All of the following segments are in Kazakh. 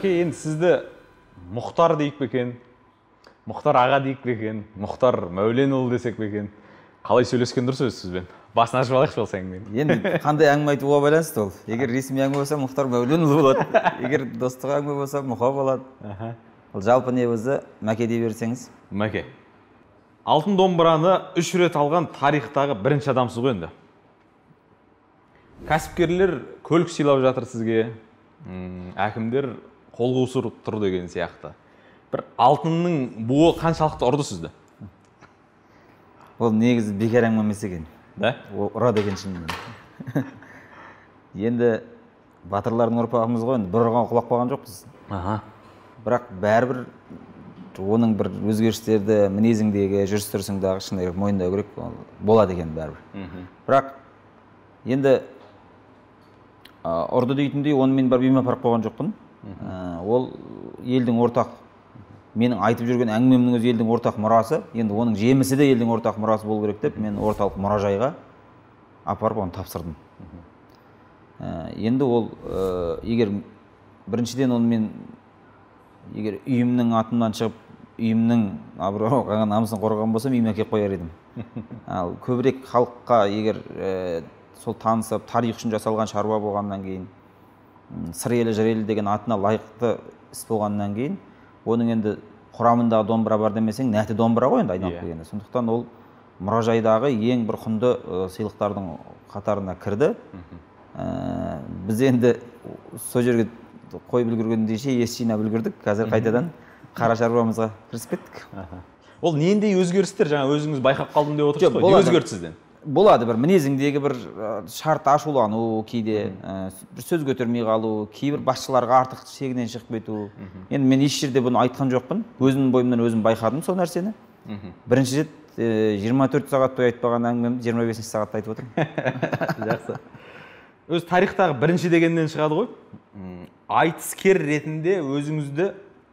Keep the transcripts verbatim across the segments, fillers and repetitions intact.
Мәке, енді сізді Мұхтар дейік бекен, Мұхтар аға дейік бекен, Мұхтар Мәуленұлы десек бекен. Қалай сөйлескен дұрыс өзі сізбен? Басын ашып алайықшы болса әңгімені. Енді қандай әңгіме айтуға байланысты ол. Егер ресми әңгіме болса, Мұхтар Мәуленұлы болады. Егер достық әңгіме болса, Мұха болады. Ол жалпы не өзі Мәке дей берсеңіз. Мәке, алтын домбыраны үш рет алған тарихтағы бірінші адамсыз ғой енді. Кәсіпкерлер көлік сыйлап жатыр сізге, әкімдер қол қусырып тұр деген сияқты. Бір алтынның буы қаншалықты ұрды сізді? Ол негізі бекер әңгіме емес екен. Да? Ұрады екен шынымен. Енді батырлардың ұрпағымыз ғой, бір ұрған құлақ қойған жоқпыз. Аха. Бірақ бәрібір оның бір өзгерістерді мінезіңдегі, жүріс-тұрысыңдағы шыны керек мойындау керек болады екен бәрібір. Бірақ енді ұрды дейтіндей оны мен барып үйіме апарып қойған жоқпын. Ол елдің ортақ, менің айтып жүрген әңгімемнің өзі елдің ортақ мұрасы, енді оның жемісі де елдің ортақ мұрасы болу керек деп мен орталық мұражайға апарып оны тапсырдым. Енді ол егер біріншіден оны мен егер үйімнің атымнан шығып, үйімнің абыройға намысын қорғаған болсам, үйіме әкеліп қояр едім. Ал көбірек халыққа егер сол танысып, тарих үшін жасалған шаруа болғаннан кейін, сыр елі, жыр елі деген атына лайықты іс болғаннан кейін, оның енді құрамындағы домбыра бар демесең, нәті домбыра ғой енді айналып келгенде. Сондықтан ол мұражайдағы ең бір құнды сыйлықтардың қатарына кірді. Біз енді сол жерге қойып үлгергендейше ес жинап үлгердік. Қазір қайтадан қара шаруамызға кірісіп кеттік. Ол нендей өзгерістер, жаңа өзіңіз байқап қалдым деп отырсыз ғой. Не өзгерді сізден? Болады бір мінезіңдегі бір шарт ашулану, кейде бір сөз көтермей қалу, кейбір басшыларға артық шегінен шығып кету. Енді мен еш жерде бұны айтқан жоқпын. Өзімнің бойымнан өзім байқадым сол нәрсені. Бірінші рет жиырма төрт сағат бойы айтпаған әңгімемді жиырма бесінші сағатта айтып отырмын. Жақсы. Өз тарихтағы бірінші дегеннен шығады ғой. Айтыскер ретінде өзіңізді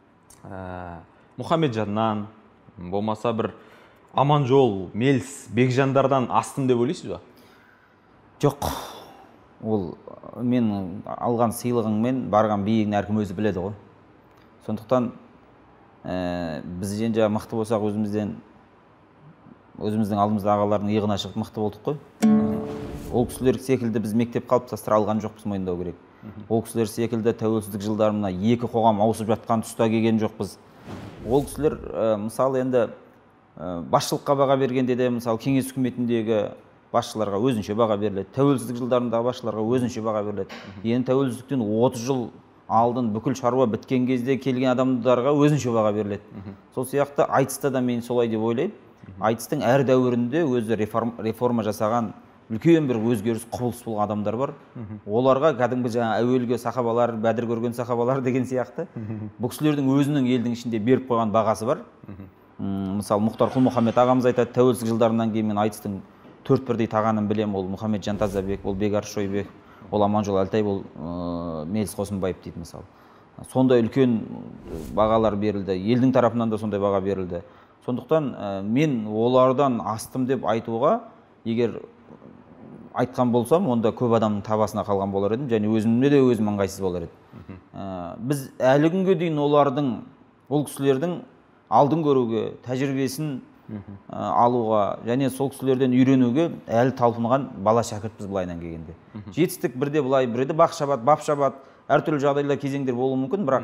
Мұхамеджаннан, болмаса бір Аманжол, Мелс, Бекжандардан астым деп ойлайсыз ба? Жоқ. Ол мен алған сыйлығыңмен барған биігін әркім өзі біледі ғой. Сондықтан біз енді мықты болсақ өзімізден, өзіміздің алдымызда ағалардың иығына шығып мықты болдық қой. Ол кісілер секілді біз мектеп қалыптастыра алған жоқпыз, мойындау керек. Ол кісілер секілді тәуелсіздік жылдарына екі қоғам ауысып жатқан тұста келген жоқпыз. Ол кісілер мысалы енді басшылыққа баға бергенде де, мысалы кеңес үкіметіндегі басшыларға өзінше баға беріледі, тәуелсіздік жылдарындағы басшыларға өзінше баға беріледі. Енді тәуелсіздіктен отыз жыл алдын бүкіл шаруа біткен кезде келген адамдарға өзінше баға беріледі. Сол сияқты айтыста да мен солай деп ойлаймын. Айтыстың әр дәуірінде өзі реформа жасаған үлкен бір өзгеріс, құбылыс болған адамдар бар. Оларға кәдімгі жаңа әуелгі сахабалар, бәдір көрген сахабалар деген сияқты бұл кісілердің өзінің елдің ішінде беріп қойған бағасы бар. Мысалы Мұхтар Құл-Мұхаммед ағамыз айтады, тәуелсіздік жылдарынан кейін мен айтыстың төрт бірдей тағанын білем, ол Мұхамеджан Тазабек, ол Бекарыс Шойбек, ол Аманжол Әлтай, ол Мелс Қосынбаев дейді мысалы. Сондай үлкен бағалар берілді, елдің тарапынан да сондай баға берілді. Сондықтан мен олардан астым деп айтуға, егер айтқан болсам, онда көп адамның табасына қалған болар едім, және өзімде де өзім ыңғайсыз болар еді. Біз әлі күнге дейін олардың, ол кісілердің алдын көруге, тәжірибесін алуға, және сол кісілерден үйренуге әлі талпынған бала шәкіртпіз былайынан келгенде. Жетістік бірде былай, бірде бақ шабат, бап шабат, әртүрлі жағдайлар, кезеңдер болуы мүмкін, бірақ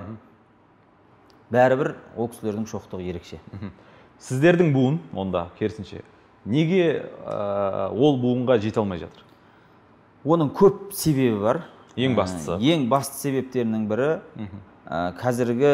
бәрібір ол кісілердің шоқтығы ерекше. Сіздердің буын, онда керісінше, неге ол буынға жете алмай жатыр? Оның көп себебі бар. Ең бастысы? Ең басты себептерінің бірі қазіргі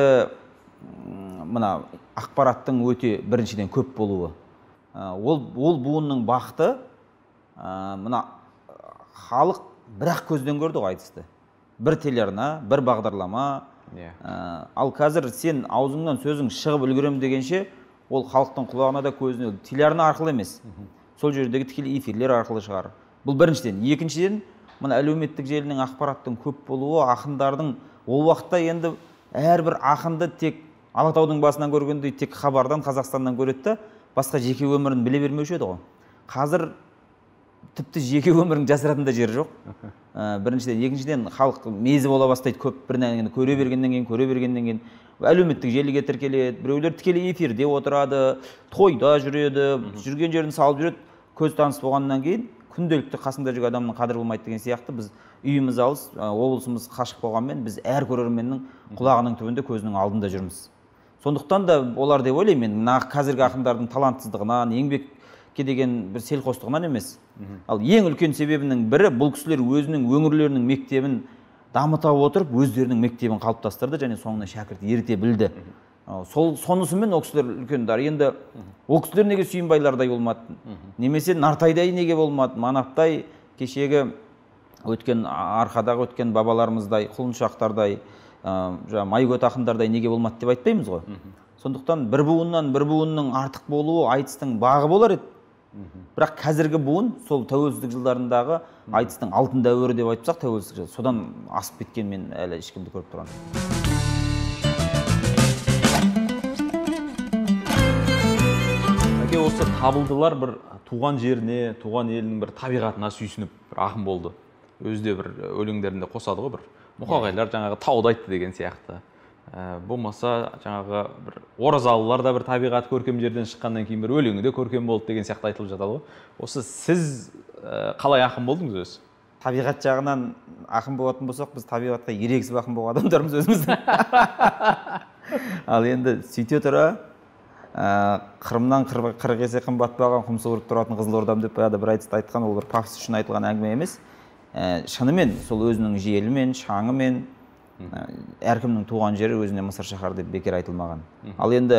мына ақпараттың өте біріншіден көп болуы. Ол буынның бақыты, мына халық бір-ақ көзден көрді ғой айтысты. Бір телеарна, бір бағдарлама. Ал қазір сен аузыңнан сөзің шығып үлгерем дегенше, ол халықтың құлағына да көзіне, телеарна арқылы емес. Сол жердегі тікелей эфирлер арқылы шығар. Бұл біріншіден. Екіншіден, мына әлеуметтік желінің ақпараттың көп болуы, ақындардың ол уақытта енді әрбір ақынды тек Алатаудың басынан көргендей тек хабардан, Қазақстаннан көреді, басқа жеке өмірін біле бермеуші еді ғой. Қазір тіпті жеке өмірін жасыратын да жері жоқ. біріншіден, екіншіден халық мезі бола бастайды, көп бір нәрсені көре бергеннен кейін, көре бергеннен кейін әлеуметтік желіге тіркеледі, біреулер тікелей эфирде отырады, тойда жүреді, жүрген жерін салып жүреді. Көз таныс болғаннан кейін күнделікті қасында жүрген адамның қадірі болмайды деген сияқты біз үйіміз алыс, облысымыз қашық болғанмен біз әр көрерменнің құлағының түбінде, көзінің алдында жүрміз. Сондықтан да олар деп ойлаймын, мен қазіргі ақындардың талантсыздығынан, еңбекке деген бір селқостығынан емес. Ал ең үлкен себебінің бірі бұл кісілер өзінің өңірлерінің мектебін дамыта отырып, өздерінің мектебін қалыптастырды және соңына шәкірт ерте білді. Сол сонысымен ол кісілер үлкендар. Енді ол кісілер неге Сүйінбайлардай болмады? Немесе Нартайдай неге болмады? Манаптай, кешегі өткен арқадағы өткен бабаларымыздай, құлыншақтардай, Майгөт ақындардай неге болмады деп айтпаймыз ғой. Сондықтан бір буыннан бір буынның артық болуы айтыстың бағы болар еді. Бірақ қазіргі буын сол тәуелсіздік жылдарындағы айтыстың алтын дәуірі деп айтсақ, тәуелсіздік жылы содан асып кеткен мен әлі ешкімді көріп тұрған. Әке, осы табылдылар бір туған жеріне, туған елінің бір табиғатына сүйсініп бір ақын болды. Өзде бір өлеңдерінде қосады ғой, бір мұқағайлар жаңағы тауды айтты деген сияқты. Болмаса жаңағы бір оразалылар да бір табиғат көркем жерден шыққаннан кейін бір өлеңі де көркем болды деген сияқты айтылып жатады ғой. Осы сіз қалай ақын болдыңыз өзі? Табиғат жағынан ақын болатын болсақ, біз табиғатқа ерегісіп ақын болған адамдармыз өзіміз. Ал енді сөйте тұра Қырымнан қырық есе қымбат бағам құм суырып тұратын Қызылордам деп баяғыда бір айтыста айтқан, ол бір пафос үшін айтылған әңгіме емес. Шынымен сол өзінің желімен, шаңымен, әркімнің туған жері өзіне Мысыр шаһары деп бекер айтылмаған. Ал енді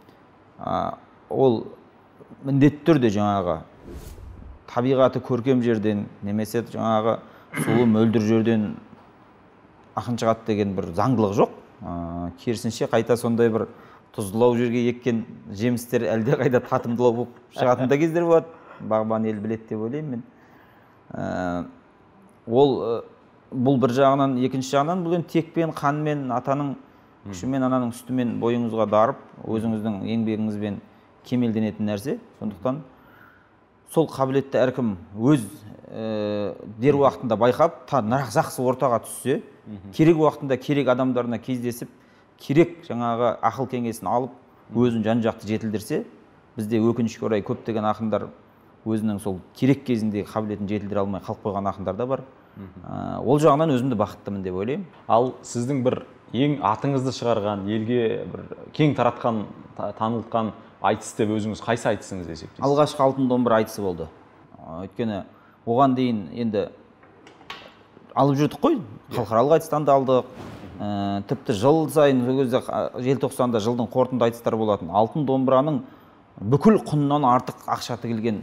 ол міндетті түрде жаңағы табиғаты көркем жерден немесе жаңағы суы мөлдір жерден ақын шығады деген бір заңдылық жоқ. Керісінше қайта сондай бір тұздылау жерге еккен жемістер әлде қайда татымдылау болып шығатын да кездер болады. Бағбан ел біледі деп ойлаймын мен. Ол бұл бір жағынан, екінші жағынан бұл енді текпен, қанмен, атаның күшімен, ананың сүтімен бойыңызға дарып, өзіңіздің еңбегіңізбен кемелденетін нәрсе. Сондықтан сол қабілетті әркім өз дер уақытында байқап, жақсы ортаға түссе, керек уақытында керек адамдарына кездесіп, керек жаңағы ақыл кеңесін алып, өзін жан-жақты жетілдірсе, бізде өкінішке орай көптеген ақындар өзінің сол керек кезінде қабілетін жетілдіре алмай қалып қойған ақындар да бар. Ол жағынан өзімді бақыттымын деп ойлаймын. Ал сіздің бір ең атыңызды шығарған, елге бір кең таратқан, танылтқан айтыс деп өзіңіз қайсы айтысыңыз есептейсіз? Алғашқы алтын домбыра айтысы болды. Өйткені оған дейін енді алып жүрдік қой, халықаралық айтыстан да алдық. Тіпті жыл сайын сол кезде желтоқсанда жылдың қорытынды айтыстары болатын. Алтын домбыраның бүкіл құнынан артық ақша тігілген,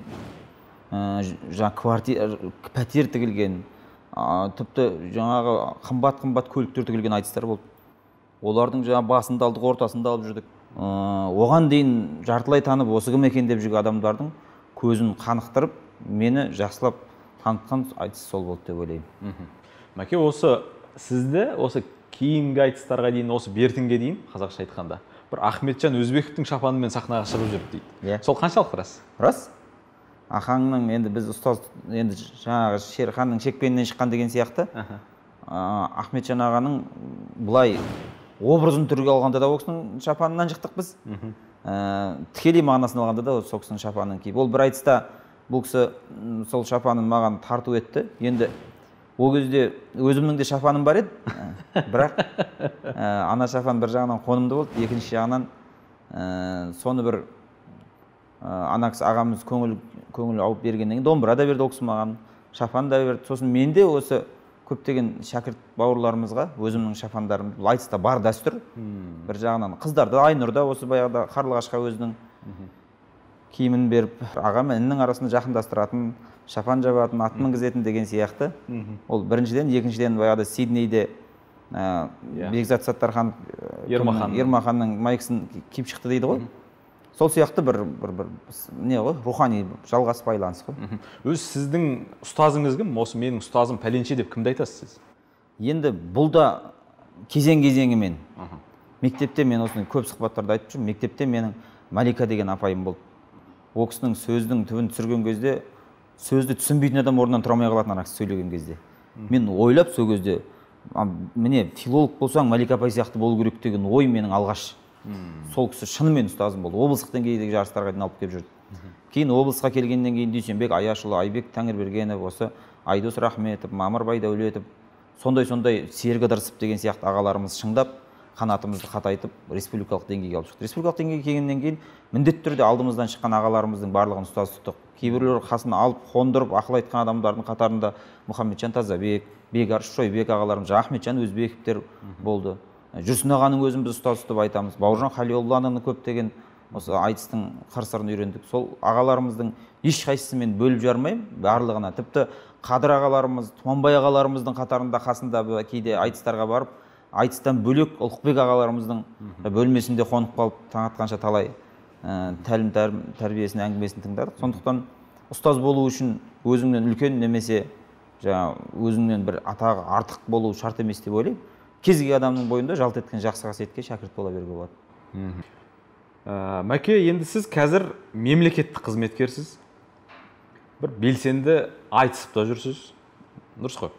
пәтер тігілген, тіпті жаңағы қымбат-қымбат көліктер тігілген айтыстар болды. Олардың жаңа басында алдық, ортасында алып жүрдік. Оған дейін жартылай танып, осы кім екен деп жүрген адамдардың көзін қанықтырып, мені жақсылап танытқан айтыс сол болды деп ойлаймын. Мәке, осы сізді осы кейінгі айтыстарға дейін, осы бертінге дейін, қазақша айтқанда, бір Ахметжан Өзбековтің шапанымен сахнаға шығып жүрді дейді. Сол қаншалық рас? Рас. Ахаңның енді біз ұстаз, енді жаңағы Шерханның шекпенінен шыққан деген сияқты, Ахметжан ағаның бұлай образын түрге алғанда да ол кісінің шапанынан шықтық біз. Тікелей мағынасын алғанда да сол кісінің шапанын киіп. Ол бір айтыста бұл кісі сол шапанын маған тарту етті. Енді ол кезде өзімнің де шапаным бар еді, бірақ ана шапан бір жағынан қонымды болды, екінші жағынан соны бір ана кісі ағамыз көңіл ауып бергеннен кейін домбыра да берді ол кісі маған, шапан да берді. Сосын мен де осы көптеген шәкірт бауырларымызға өзімнің шапандарымды, бұл айтыста бар дәстүр. Бір жағынан қыздарды Айнұр да осы баяғыда Қарлығашқа өзінің киімін беріп, аға мен іннің арасында жақындастыратын, шапан жабатын, ат мінгізетін деген сияқты. Ол біріншіден, екіншіден баяғыда Сиднейде Бекзат Саттархан Ермаханның майкасын киіп шықты дейді ғой. Сол сияқты бір не ғой, рухани жалғас байланыс қой. Өз сіздің ұстазыңыз кім? Осы менің ұстазым пәленше деп кімді айтасыз сіз? Енді бұл да кезең-кезеңімен. Мектепте мен осыны көп сұхбаттарда айтып жүрмін. Мектепте менің Малика деген апайым болды. Ол кісінің сөздің түбін түсірген кезде сөзді түсінбейтін адам орнынан тұра алмай қалатын ана кісі сөйлеген кезде. Мен ойлап сол кезде міне филолог болсаң Малика апай сияқты болу керек деген ой менің алғаш. Сол кісі шынымен ұстазым болды. Облыстық деңгейдегі жарыстарға дейін алып келіп жүрді. Кейін облысқа келгеннен кейін Дүйсенбек Аяшұлы, Айбек Тәңірбергенов, осы Айдос Рахметов, Мамыр Байдәулетов, сондай-сондай Серік Ыдырысов деген сияқты ағаларымыз шыңдап, қанатымызды қатайтып, республикалық деңгейге алып шықты. Республикалық деңгейге келгеннен кейін міндетті түрде алдымыздан шыққан ағаларымыздың барлығын ұстаз тұттық. Кейбіреулер қасына алып қондырып ақыл айтқан адамдардың қатарында Мұхамеджан Тазабек, Бекарыс Шойбек ағаларымыз, Ахметжан Өзбековтер болды. Жүрсін ағаның өзін біз ұстаз тұтып айтамыз. Бауыржан Халиолланың көптеген осы айтыстың қыр-сырын үйрендік. Сол ағаларымыздың ешқайсысымен бөліп жармаймын, барлығына. Тіпті Қадыр ағаларымыз, Тұманбай ағаларымыздың қатарында қасында кейде айтыстарға барып, айтыстан бөлек Ұлықбек ағаларымыздың бөлмесінде қонып қалып, таң атқанша талай тәлім тәрбиесін, әңгімесін тыңдадық. Сондықтан ұстаз болу үшін өзіңнен үлкен немесе өзіңнен бір атағы артық болу шарт емес деп ойлаймын. Кез келген адамның бойында жалт еткен жақсы қасиетке шәкірт бола беруге болады. Мәке, енді сіз қазір мемлекеттік қызметкерсіз, бір белсенді айтысып та жүрсіз, дұрыс қой.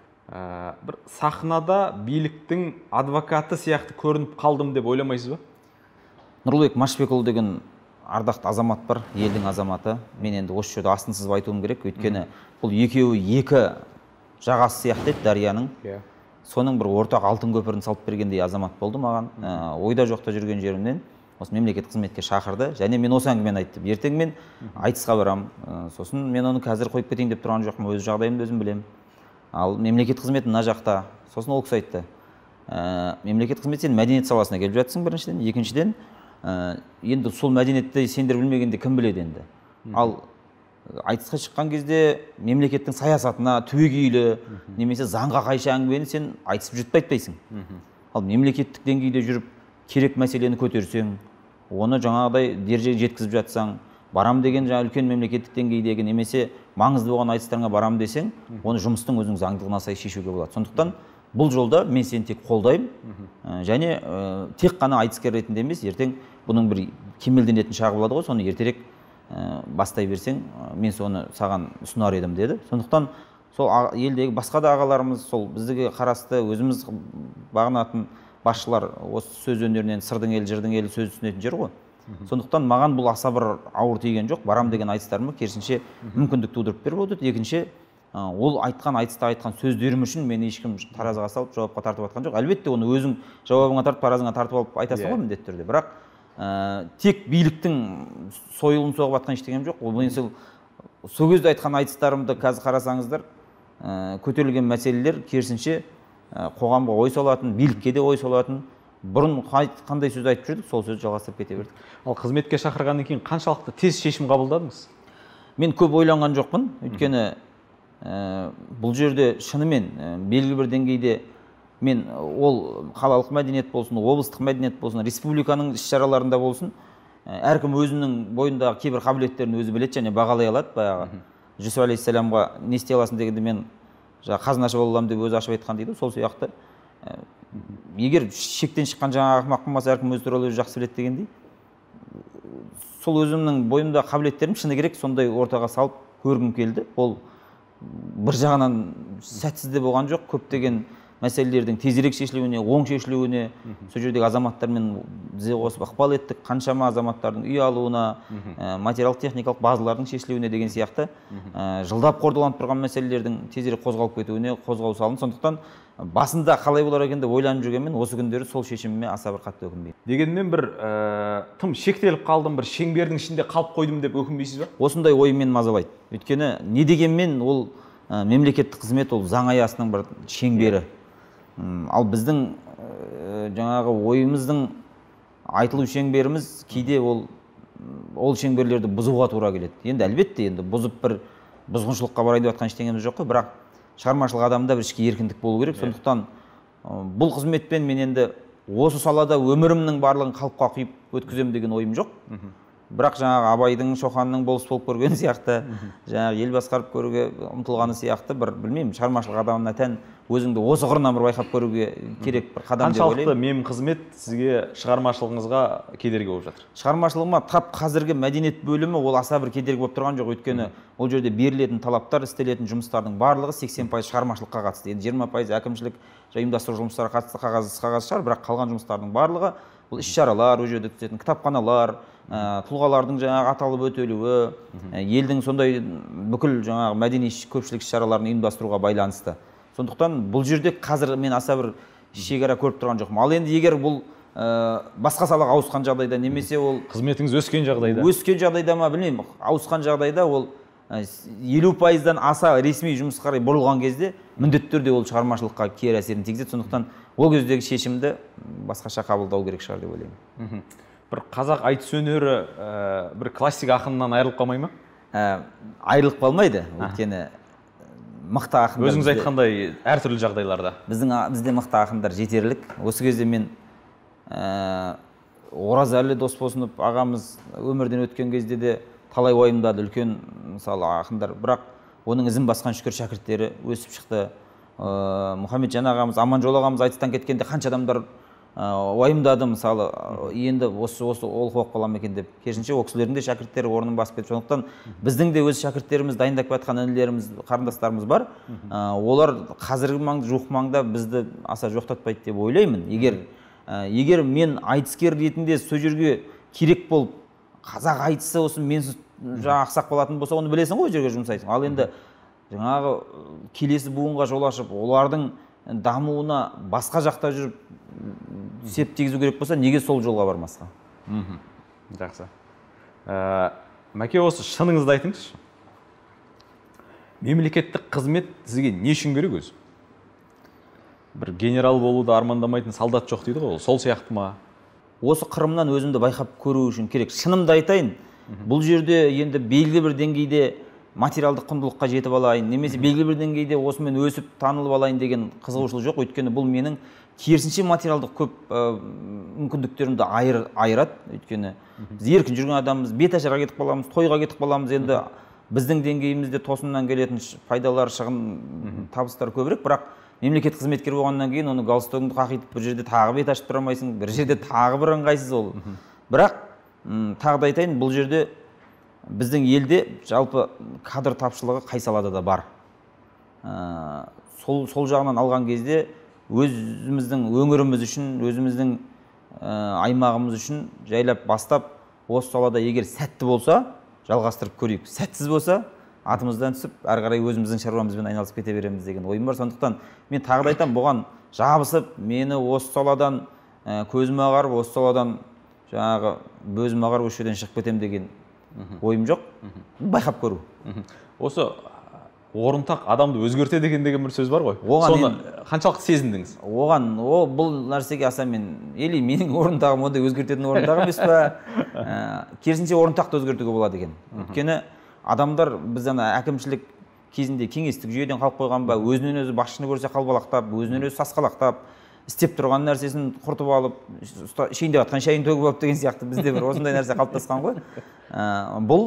Бір сахнада биліктің адвокаты сияқты көрініп қалдым деп ойламайсыз ба? Нұрлыбек Машбекұлы деген ардақты азамат бар, елдің азаматы. Мен енді осы жерде астын сызып айтуым керек, өйткені бұл екеуі екі жағасы сияқты еді дарияның. Соның бір ортақ алтын көпірін салып бергендей азамат болды маған. Ойда жоқта жүрген жерімнен осы мемлекет қызметке шақырды, және мен осы әңгімені айттым. Ертең мен айтысқа барам. Сосын мен оны қазір қойып кетейін деп тұрған жоқпын, өз жағдайымды өзім білемін. Ал мемлекет қызметі мына жақта. Сосын ол кісі айтты: мемлекет қызметі сен мәдениет саласына келіп жатсың біріншіден, екіншіден енді сол мәдениетті сендер білмегенде кім біледі енді. Ал айтысқа шыққан кезде мемлекеттің саясатына түбегейлі немесе заңға қайшы әңгімені сен айтысып жүріп айтпайсың. Ал мемлекеттік деңгейде жүріп керек мәселені көтерсең, оны жаңағыдай дәрежеге жеткізіп жатсаң, барам деген жаңа үлкен мемлекеттік деңгейдегі немесе маңызды болған айтыстарға барам десең, оны жұмыстың өзінің заңдылығына сай шешуге болады. Сондықтан бұл жолда мен сені тек қолдаймын, және тек қана айтыскер ретінде емес, ертең бұның бір кемелденетін шағы болады ғой, соны ертерек бастай берсең, мен соны саған ұсынар едім деді. Сондықтан сол елдегі басқа да ағаларымыз, сол біздіге қарасты өзіміз бағынатын басшылар осы сөз өнерінен сырдың ел, жырдың елі сөз түсінетін жер ғой. Сондықтан маған бұл аса бір ауыр тиген жоқ. Барам деген айтыстарыма керісінше мүмкіндік тудырып беріп отыр. Екінші, ол айтқан айтыста айтқан сөздерім үшін мені ешкім таразыға салып жауапқа тартып жатқан жоқ. Әлбетте оны өзің жауабыңа тартып, таразыңа тартып алып айтасың ғой міндетті түрде. Бірақ тек биліктің сойылын соғып жатқан ештеңем жоқ. Ол мен сол кезде айтқан айтыстарымды қазір қарасаңыздар, көтерілген мәселелер керісінше қоғамға ой салатын, билікке де ой салатын. Бұрын қандай сөз айтып жүрдік, сол сөзді жалғастырып кете бердік. Ал қызметке шақырғаннан кейін қаншалықты тез шешім қабылдадыңыз? Мен көп ойланған жоқпын, өйткені бұл жерде шынымен белгілі бір деңгейде мен ол қалалық мәдениет болсын, облыстық мәдениет болсын, республиканың іс-шараларында болсын, әркім өзінің бойындағы кейбір қабілеттерін өзі біледі және бағалай алады. Баяғы Жүсіп алейхиссаламға не істей аласың дегенде мен қазынашы бола аламын деп өзі ашып айтқан дейді. Сол сияқты егер шектен шыққан жаңағы ақымақ болмаса, әркім өзі туралы өзі жақсы біледі дегендей, сол өзімнің бойымда қабілеттерім шыны керек сондай ортаға салып көргім келді. Ол бір жағынан сәтсіз де болған жоқ. Көптеген мәселелердің тезірек шешілуіне, оң шешілуіне сол жердегі азаматтармен бізе қосып ықпал еттік. Қаншама азаматтардың үй алуына, материалдық техникалық базалардың шешілуіне деген сияқты жылдап қордаланып тұрған мәселелердің тезірек қозғалып кетуіне қозғау салынды. Сондықтан басында қалай болар екен деп ойланып жүргенмен осы күндері сол шешіміме аса бір қатты өкінбеймін. Дегенмен бір тым шектеліп қалдым, бір шеңбердің ішінде қалып қойдым деп өкінбейсіз ба? Осындай оймен мазалайды. Өйткені не дегенмен ол мемлекеттік қызмет, ол заң аясының бір шеңбері. Ал біздің жаңағы ойымыздың айтылу шеңберіміз кейде ол ол шеңберлерді бұзуға тура келеді. Енді әлбетте енді бұзып бір бұзғыншылыққа барайын деп жатқан ештеңеміз жоқ қой, бірақ шығармашылық адамда бір ішкі еркіндік болу керек. Сондықтан бұл қызметпен мен енді осы салада өмірімнің барлығын қалыпқа құйып өткіземін деген ойым жоқ. бірақ жаңағы Абайдың, Шоқанның болыс болып көрген сияқты, жаңағы ел басқарып көруге ұмтылғаны сияқты бір білмеймін, шығармашылық адамына тән өзіңді осы қырынан бір байқап көруге керек бір қадам деп ойлаймын. Қаншалықты мем қызмет сізге шығармашылығыңызға кедергі болып жатыр? Шығармашылығыма тап қазіргі мәдениет бөлімі ол аса бір кедергі болып тұрған жоқ, өйткені ол жерде берілетін талаптар, істелетін жұмыстардың барлығы сексен пайыз шығармашылыққа қатысты. Енді жиырма пайыз әкімшілік ұйымдастыру жұмыстары қатысты қағаз қағаз шығар, бірақ қалған жұмыстардың барлығы бұл іс-шаралар, ол жерде өтетін кітапханалар, тұлғалардың жаңағы аталып өтелуі, елдің сондай бүкіл жаңағы мәдени көпшілік іс-шараларын ұйымдастыруға байланысты. Сондықтан бұл жерде қазір мен аса бір шекара көріп тұрған жоқпын. Ал енді егер бұл басқа салаға ауысқан жағдайда немесе ол қызметіңіз өскен жағдайда өскен жағдайда ма білмеймін, ауысқан жағдайда ол елу пайыздан аса ресми жұмысқа қарай бұрылған кезде міндетті түрде ол шығармашылыққа кері әсерін тигізеді. Сондықтан ол кездегі шешімді басқаша қабылдау керек шығар деп ойлаймын. Бір қазақ айтыс өнері бір классик ақынынан айырылып қалмай ма? Айырылып қалмайды, өйткені мықты ақындар. Өзіңіз айтқандай әртүрлі жағдайларда. Біздің бізде мықты ақындар жетерлік. Осы кезде мен Оразәлі Досбосынов ағамыз өмірден өткен кезде де талай уайымдады, үлкен мысалы ақындар, бірақ оның ізін басқан шүкір шәкірттері өсіп шықты. Мұхамеджан ағамыз, Аманжол ағамыз айтыстан кеткенде қанша адамдар уайымдады, мысалы енді осы осы олқы болып қалам екен деп. Керісінше ол кісілердің де шәкірттері орнын басып кетті. Сондықтан біздің де өз шәкірттеріміз, дайындап жатқан інілеріміз, қарындастарымыз бар. Олар қазіргі маңда, жуық маңда бізді аса жоқтатпайды деп ойлаймын. Егер егер мен айтыскер ретінде сол жерге керек болып қазақ айтысы осы менсіз жаңа ақсақ болатын болса, оны білесің ғой, жерге жұмсайсың. Ал енді жаңағы келесі буынға жол ашып, олардың дамуына басқа жақта жүріп сеп тигізу керек болса, неге сол жолға бармасқа? Жақсы. Мәке, осы шыныңызды айтыңызшы. Мемлекеттік қызмет сізге не үшін керек өзі? Бір генерал болуды армандамайтын солдат жоқ дейді ғой, сол сияқты ма? Осы қырымнан өзімді байқап көру үшін керек. Шынымды айтайын, бұл жерде енді белгілі бір деңгейде материалдық құндылыққа жетіп алайын, немесе белгілі бір деңгейде осымен өсіп танылып алайын деген қызығушылық жоқ. Өйткені бұл менің керісінше материалдық көп мүмкіндіктерімді айырады. Өйткені біз еркін жүрген адамымыз, беташарға кетіп қаламыз, тойға кетіп қаламыз. Енді біздің деңгейімізде тосыннан келетін пайдалар, шығын, табыстар көбірек, бірақ мемлекет қызметкер болғаннан кейін оны галстогыңды қақитып бір жерде тағы бет ашып тұра алмайсың, бір жерде тағы бір ыңғайсыз ол. Бірақ тағы да айтайын, бұл жерде біздің елде жалпы кадр тапшылығы қай салада да бар. Сол сол жағынан алған кезде өзіміздің өңіріміз үшін, өзіміздің аймағымыз үшін жайлап бастап, осы салада егер сәтті болса, жалғастырып көрейік. Сәтсіз болса, атымыздан түсіп, әрі қарай өзіміздің шаруамызбен айналысып кете береміз деген ойым бар. Сондықтан мен тағы да айтамын, бұған жабысып, мені осы саладан көзім ағарып, осы саладан жаңағы бөзім ағарып осы жерден шығып кетем деген ойым жоқ. Байқап көру. Осы орынтақ адамды өзгертеді деген деген бір сөз бар ғой. Соны қаншалықты сезіндіңіз? Оған, о, бұл нәрсеге аса мен, или менің орынтағым ондай өзгертетін орынтақ емес па? Керісінше орынтақты өзгертуге болады екен. Өйткені адамдар біз ана әкімшілік кезінде кеңестік жүйеден қалып қойған ба, өзінен өзі басшыны көрсе қалбалақтап, өзінен өзі сасқалақтап, істеп тұрған нәрсесін құртып алып, ішейінде жатқан шайын төгіп алып деген сияқты бізде бір осындай нәрсе қалыптасқан ғой. Бұл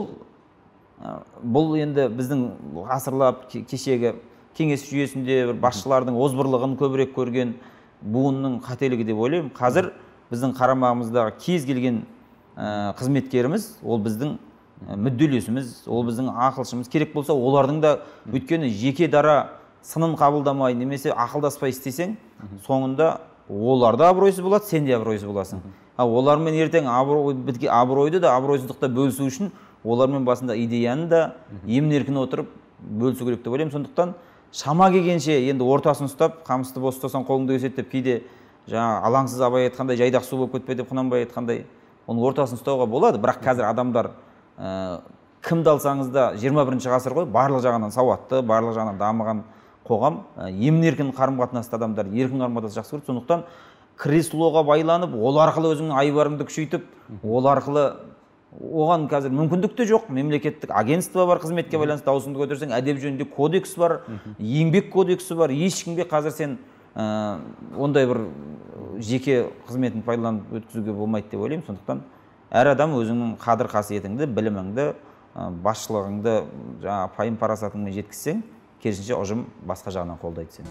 бұл енді біздің ғасырлап кешегі кеңес жүйесінде бір басшылардың озбырлығын көбірек көрген буынның қателігі деп ойлаймын. Қазір біздің қарамағымыздағы кез келген қызметкеріміз, ол біздің мүдделесіміз, ол біздің ақылшымыз. Керек болса, олардың да, өйткені жеке дара сынын қабылдамай немесе ақылдаспай істесең, соңында олар да абыройсыз болады, сен де абыройсыз боласың. Олармен ертең абыройды да, абыройсыздықта бөлісу үшін олармен басында идеяны да емін-еркін отырып бөлісу керек деп ойлаймын. Сондықтан шама келгенше енді ортасын ұстап, қамысты бос ұстасаң қолыңды өседі деп, кейде жаңа алаңсыз Абай айтқандай, жайдақ су болып кетпе деп Құнанбай айтқандай, оның ортасын ұстауға болады. Бірақ қазір адамдар кімді алсаңыз да жиырма бірінші ғасыр ғой, барлық жағынан сауатты, барлық жағынан дамыған қоғам, емін-еркін қарым-қатынасты адамдар еркін қарым-қатынасты жақсы көреді. Сондықтан креслоға байланып, ол арқылы өзіңнің айбарыңды күшейтіп, ол арқылы оған қазір мүмкіндік те жоқ. Мемлекеттік агентство бар, қызметке байланысты даусыңды көтерсең, әдеп жөнінде кодекс бар, еңбек кодексі бар. Ешкімге қазір сен ондай бір жеке қызметін пайдаланып өткізуге болмайды деп ойлаймын. Сондықтан әр адам өзіңнің қадір қасиетіңді, біліміңді, басшылығыңды, жаңа пайым парасатыңмен жеткізсең, керісінше ұжым басқа жағынан қолдайды сені.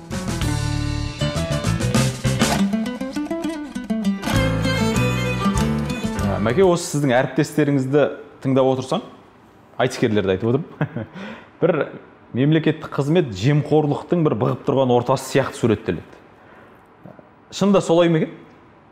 Мәке, осы сіздің әріптестеріңізді тыңдап отырсаң, айтыскерлерді айтып отырмын. Бір мемлекеттік қызмет жемқорлықтың бір бұғып тұрған ортасы сияқты суреттеледі. Шынында солай ма екен?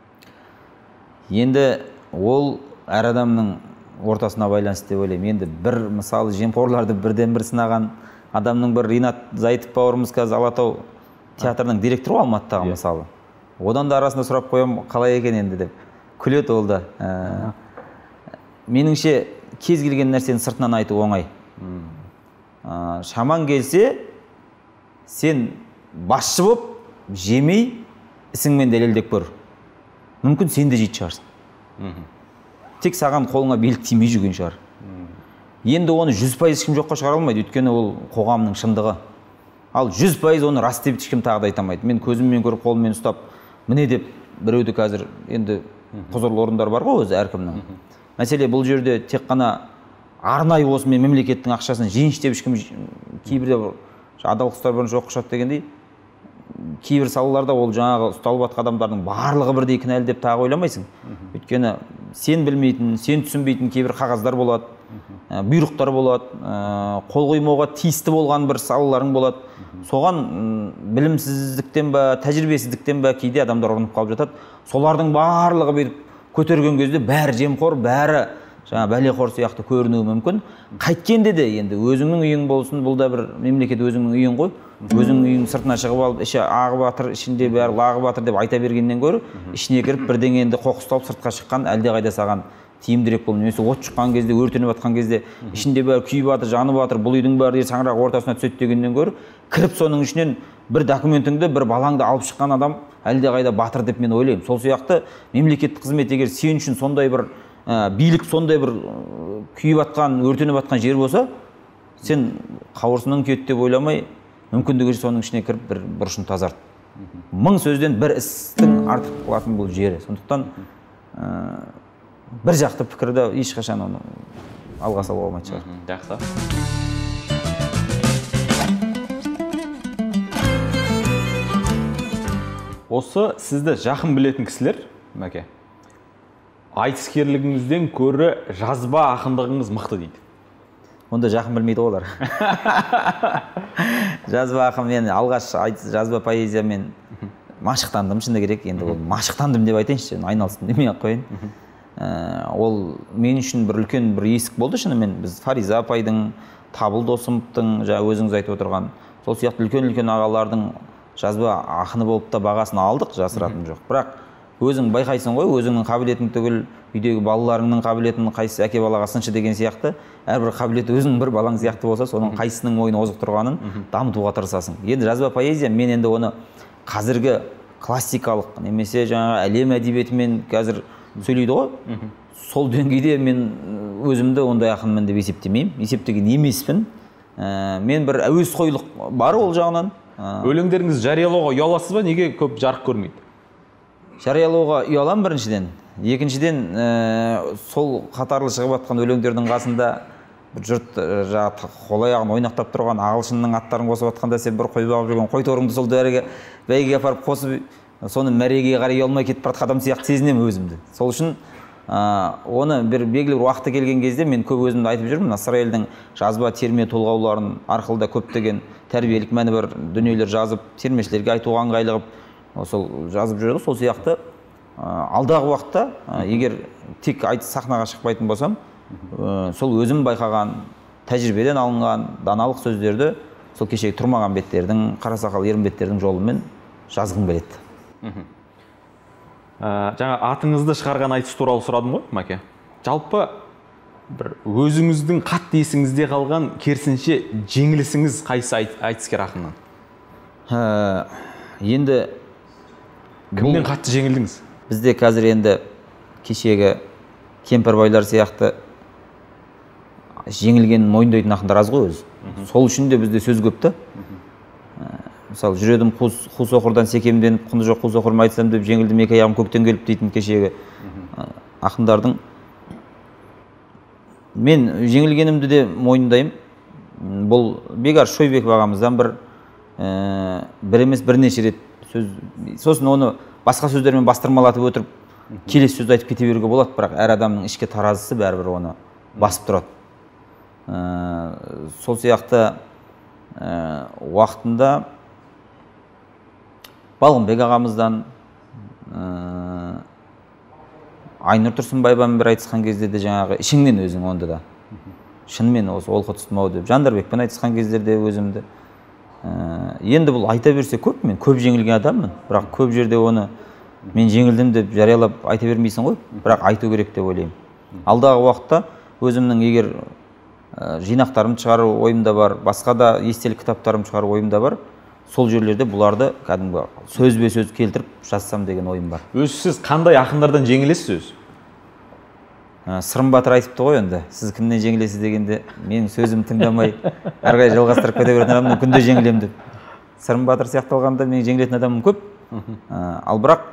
Енді ол әр адамның ортасына байланысты деп ойлаймын. Енді бір мысалы жемқорларды бірден бір сынаған адамның бір Ринат Зайтов бауырымыз қазір Алатау театрының директоры Алматыдағы мысалы. Одан да арасында сұрап қоям, қалай екен енді деп. Күлет ол да. Меніңше кез келген нәрсені сыртынан айту оңай. Шаман келсе, сен басшы боп, жемей, ісіңмен дәлелдеп көр. Мүмкін сен де жейт шығарсың. Тек саған қолыңа белік тимей жүрген шығар. Енді оны жүз пайыз ешкім жоққа шығара алмайды, өйткені ол қоғамның шындығы. Ал жүз пайыз оны рас деп ешкім тағы да айта алмайды. Мен көзіммен көріп, қолыммен ұстап, міне деп біреуді қазір енді құзырлы орындар бар ғой өзі әркімнің. Мәселе бұл жерде тек қана арнайы осымен мемлекеттің ақшасын жеңіштеп ешкім, кейбірде адал құстар бірінші оққа ұшады дегендей, кейбір салаларда ол жаңағы ұсталып жатқан адамдардың барлығы бірдей кінәлі деп тағы ойламайсың. Өйткені сен білмейтін, сен түсінбейтін кейбір қағаздар болады, бұйрықтар болады, қол қоймауға тиісті болған бір салаларың болады. Соған білімсіздіктен ба, тәжірибесіздіктен ба кейде адамдар ұрынып қалып жатады. Солардың барлығы бүйтіп көтерген кезде бәрі жемқор, бәрі жаңа бәлеқор сияқты көрінуі мүмкін. Қайткенде де енді өзіңнің үйің болсын, бұл да бір мемлекет өзіңнің үйің ғой. Өзіңнің үйің сыртына шығып алып, іші ағып жатыр, ішінде бәрі лағып жатыр деп айта бергеннен гөрі, ішіне кіріп бірдеңені қоқысталып сыртқа шыққан әлдеқайда саған тиімдірек бұл. Немесе от шыққан кезде, өртеніп жатқан кезде ішінде бәрі күйіп жатыр, жанып жатыр, бұл үйдің бәрі шаңырақ ортасына түседі дегеннен гөрі, кіріп соның ішінен бір документіңді, бір балаңды алып шыққан адам әлдеқайда батыр деп мен ойлаймын. Сол сияқты мемлекеттік қызмет егер сен үшін сондай бір билік, сондай бір күйіп жатқан, өртеніп жатқан жер болса, сен қауырсының күйеді деп ойламай, мүмкіндігі соның ішіне кіріп бір бұрышын тазарт. Мың сөзден бір істің артық қылатын бұл жері. Сондықтан бір жақты пікірді ешқашан оны алға салуға болмайтын шығар. Жақсы. Осы сізді жақын білетін кісілер, Мәке, айтыскерлігіңізден көрі жазба ақындығыңыз мықты дейді. Онда жақын білмейді олар. Жазба ақын, мен алғаш жазба поэзиямен машықтандым, шыны керек. Енді ол машықтандым деп айтайыншы, айналыстым демей ақ қояйын. Ол мен үшін бір үлкен бір есік болды шынымен. Біз Фариза апайдың, Табыл Досымовтың, жаңа өзіңіз айтып отырған, сол сияқты үлкен-үлкен ағалардың жазба ақыны болып та бағасын алдық, жасыратым жоқ. Бірақ өзің байқайсың ғой, өзіңнің қабілетің түгіл, үйдегі балаларыңның қабілетін қайсысы әке балаға сыншы деген сияқты, әрбір қабілеті өзің бір балаң сияқты болса, соның қайсысының ойына озық тұрғанын дамытуға тырысасың. Енді жазба поэзия, мен енді оны қазіргі классикалық немесе жаңа әлем әдебиетімен қазір сөйлейді ғой. Сол деңгейде мен өзімді ондай ақынмын деп есептемеймін, есептеген емеспін. Мен бір әуесқойлық бар ол жағынан. Өлеңдеріңіз жариялауға ұяласыз ба, неге көп жарық көрмейді? Жариялауға ұялам біріншіден. Екіншіден, сол қатарлы шығып жатқан өлеңдердің қасында жұрт қол аяғын ойнақтап тұрған ағылшынның аттарын қосып жатқанда сен бір қой бағып жүрген қой торыңды сол дәріге бәйгеге апарып қосып, соны мәреге қарай ұялмай кетіп бара жатқан адам сияқты сезінемін өзімді. Сол үшін оны бір белгілі бір уақыты келген кезде мен көп өзімді айтып жүрмін. Насыр әйелдің жазба терме толғауларын арқылы да көптеген тәрбиелік мәні бар дүниелер жазып, термешілерге айтуға ыңғайлы қылып сол жазып жүреді. Сол сияқты алдағы уақытта егер тек айтыс сахнаға шықпайтын болсам, сол өзім байқаған, тәжірибеден алынған даналық сөздерді сол кешегі тұрмаған беттердің, қарасақал ерімбеттердің жолымен жазғым келеді. Жаңа атыңызды шығарған айтыс туралы сұрадым ғой, Мәке. Жалпы бір өзіңіздің қатты есіңізде қалған керісінше жеңілісіңіз қайсы айтыскер ақыннан? Енді кімнен қатты жеңілдіңіз? Бізде қазір енді кешегі кемпірбайлар сияқты жеңілгенін мойындайтын ақындар аз ғой өзі. Сол үшін де бізде сөз көп та. Мысалы, жүредім қу соқырдан секемденіп, құны жоқ қу соқырым айтсам деп жеңілдім, екі аяғым көктен келіп дейтін кешегі ақындардың мен жеңілгенімді де мойындаймын. Бұл Бекарыс Шойбеков ағамыздан бір бір емес бірнеше рет сөз, сосын оны басқа сөздермен бастырмалатып отырып келесі сөз айтып кете беруге болады, бірақ әр адамның ішкі таразысы бәрібір оны басып тұрады. Сол сияқты уақытында Балғынбек ағамыздан, Айнұр Тұрсынбаевамен бір айтысқан кезде де жаңағы ішіңнен өзің онда да шынымен осы олқы тұтмау деп, Жандарбекпен айтысқан кездерде өзімді. Енді бұл айта берсе көп, мен көп жеңілген адаммын, бірақ көп жерде оны мен жеңілдім деп жариялап айта бермейсің ғой, бірақ айту керек деп ойлаймын. Алдағы уақытта өзімнің егер жинақтарымды шығару ойымда бар, басқа да естелік кітаптарымды шығару ойымда бар, сол жерлерде бұларды кәдімгі сөзбе сөз келтіріп жазсам деген ойым бар. Өзі сіз қандай ақындардан жеңілесіз өзі? Сырым Батыр айтыпты ғой енді, сіз кімнен жеңілесіз дегенде, менің сөзім тыңдамай, әрі жалғастырып кете беретін адамның күнде жеңілем деп. Сырым Батыр сияқталғанда мен жеңілетін адамым көп. Ал бірақ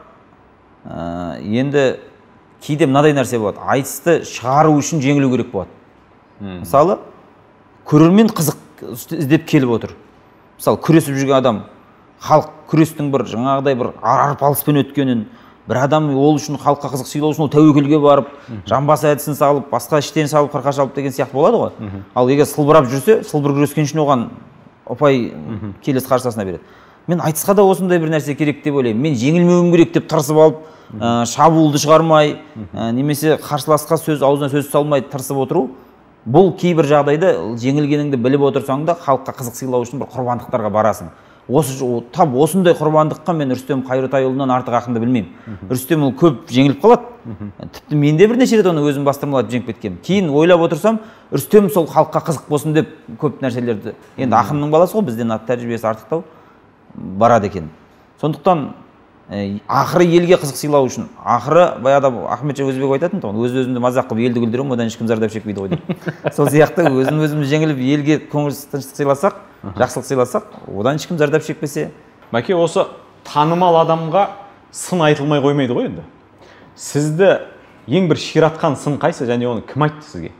енді кейде мынадай нәрсе болады, айтысты шығару үшін жеңілу керек болады. Мысалы, көрермен қызық іздеп келіп отыр. Мысалы, күресіп жүрген адам, халық күрестің бір жаңағыдай бір арпалыспен өткенін, бір адам ол үшін халыққа қызық сыйлау үшін ол тәуекелге барып, жамбас әдісін салып, басқа іштен салып, қырқа шалып деген сияқты болады ғой. Ал егер сылбырап жүрсе, сылбыр күрескен үшін оған ұпай келесі қарсысына береді. Мен айтысқа да осындай бір нәрсе керек деп ойлаймын. Мен жеңілмеуім керек деп тырысып алып, шабуылды шығармай, немесе қарсыласқа сөз аузына сөз салмай тырысып отыру, бұл кейбір жағдайда жеңілгеніңді біліп отырсаң да халыққа қызық сыйлау үшін бір құрбандықтарға барасың. Осы тап осындай құрбандыққа мен Рүстем Қайыртайұлынан артық ақынды білмеймін. Рүстем ол көп жеңіліп қалады. Тіпті мен де бірнеше рет оны өзім бастырмалатып жеңіп кеткенмін. Кейін ойлап отырсам, Рүстем сол халыққа қызық болсын деп көп нәрселерді. Енді ақынның баласы ғой, бізден тәжірибесі артықтау барады екен. Сондықтан ақыры елге қызық сыйлау үшін, ақыры баяғыда Ахметжан Өзбеков айтатын тұғын, өз-өзімді мазақ қылып елді күлдіремін, одан ешкім зардап шекпейді ғой деп. Сол сияқты өзін-өзіміз жеңіліп елге көңіл тыныштық сыйласақ, жақсылық сыйласақ, одан ешкім зардап шекпесе. Мәке, осы танымал адамға сын айтылмай қоймайды ғой енді. Сізді ең бір ширатқан сын қайсы, және оны кім айтты сізге?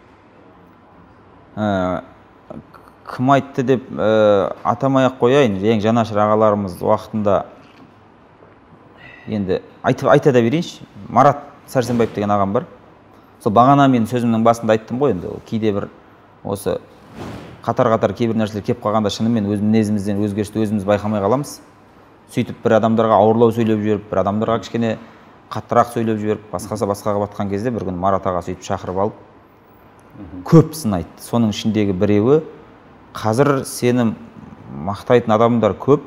Кім айтты деп атамай-ақ қояйын, ең жанашыр ағаларымыз уақытында енді айта да берейінші. Марат Сәрсенбаев деген ағам бар. Сол бағана мен сөзімнің басында айттым ғой, енді кейде бір осы қатар-қатар кейбір нәрселер кеп қалғанда шынымен өз мінезімізден өзгерісті өзіміз байқамай қаламыз. Сөйтіп бір адамдарға ауырлау сөйлеп жіберіп, бір адамдарға кішкене қаттырақ сөйлеп жіберіп, басқасы басқаға батқан кезде бір күні Марат аға сөйтіп шақырып алып көп сын айтты. Соның ішіндегі біреуі, қазір сені мақтайтын адамдар көп,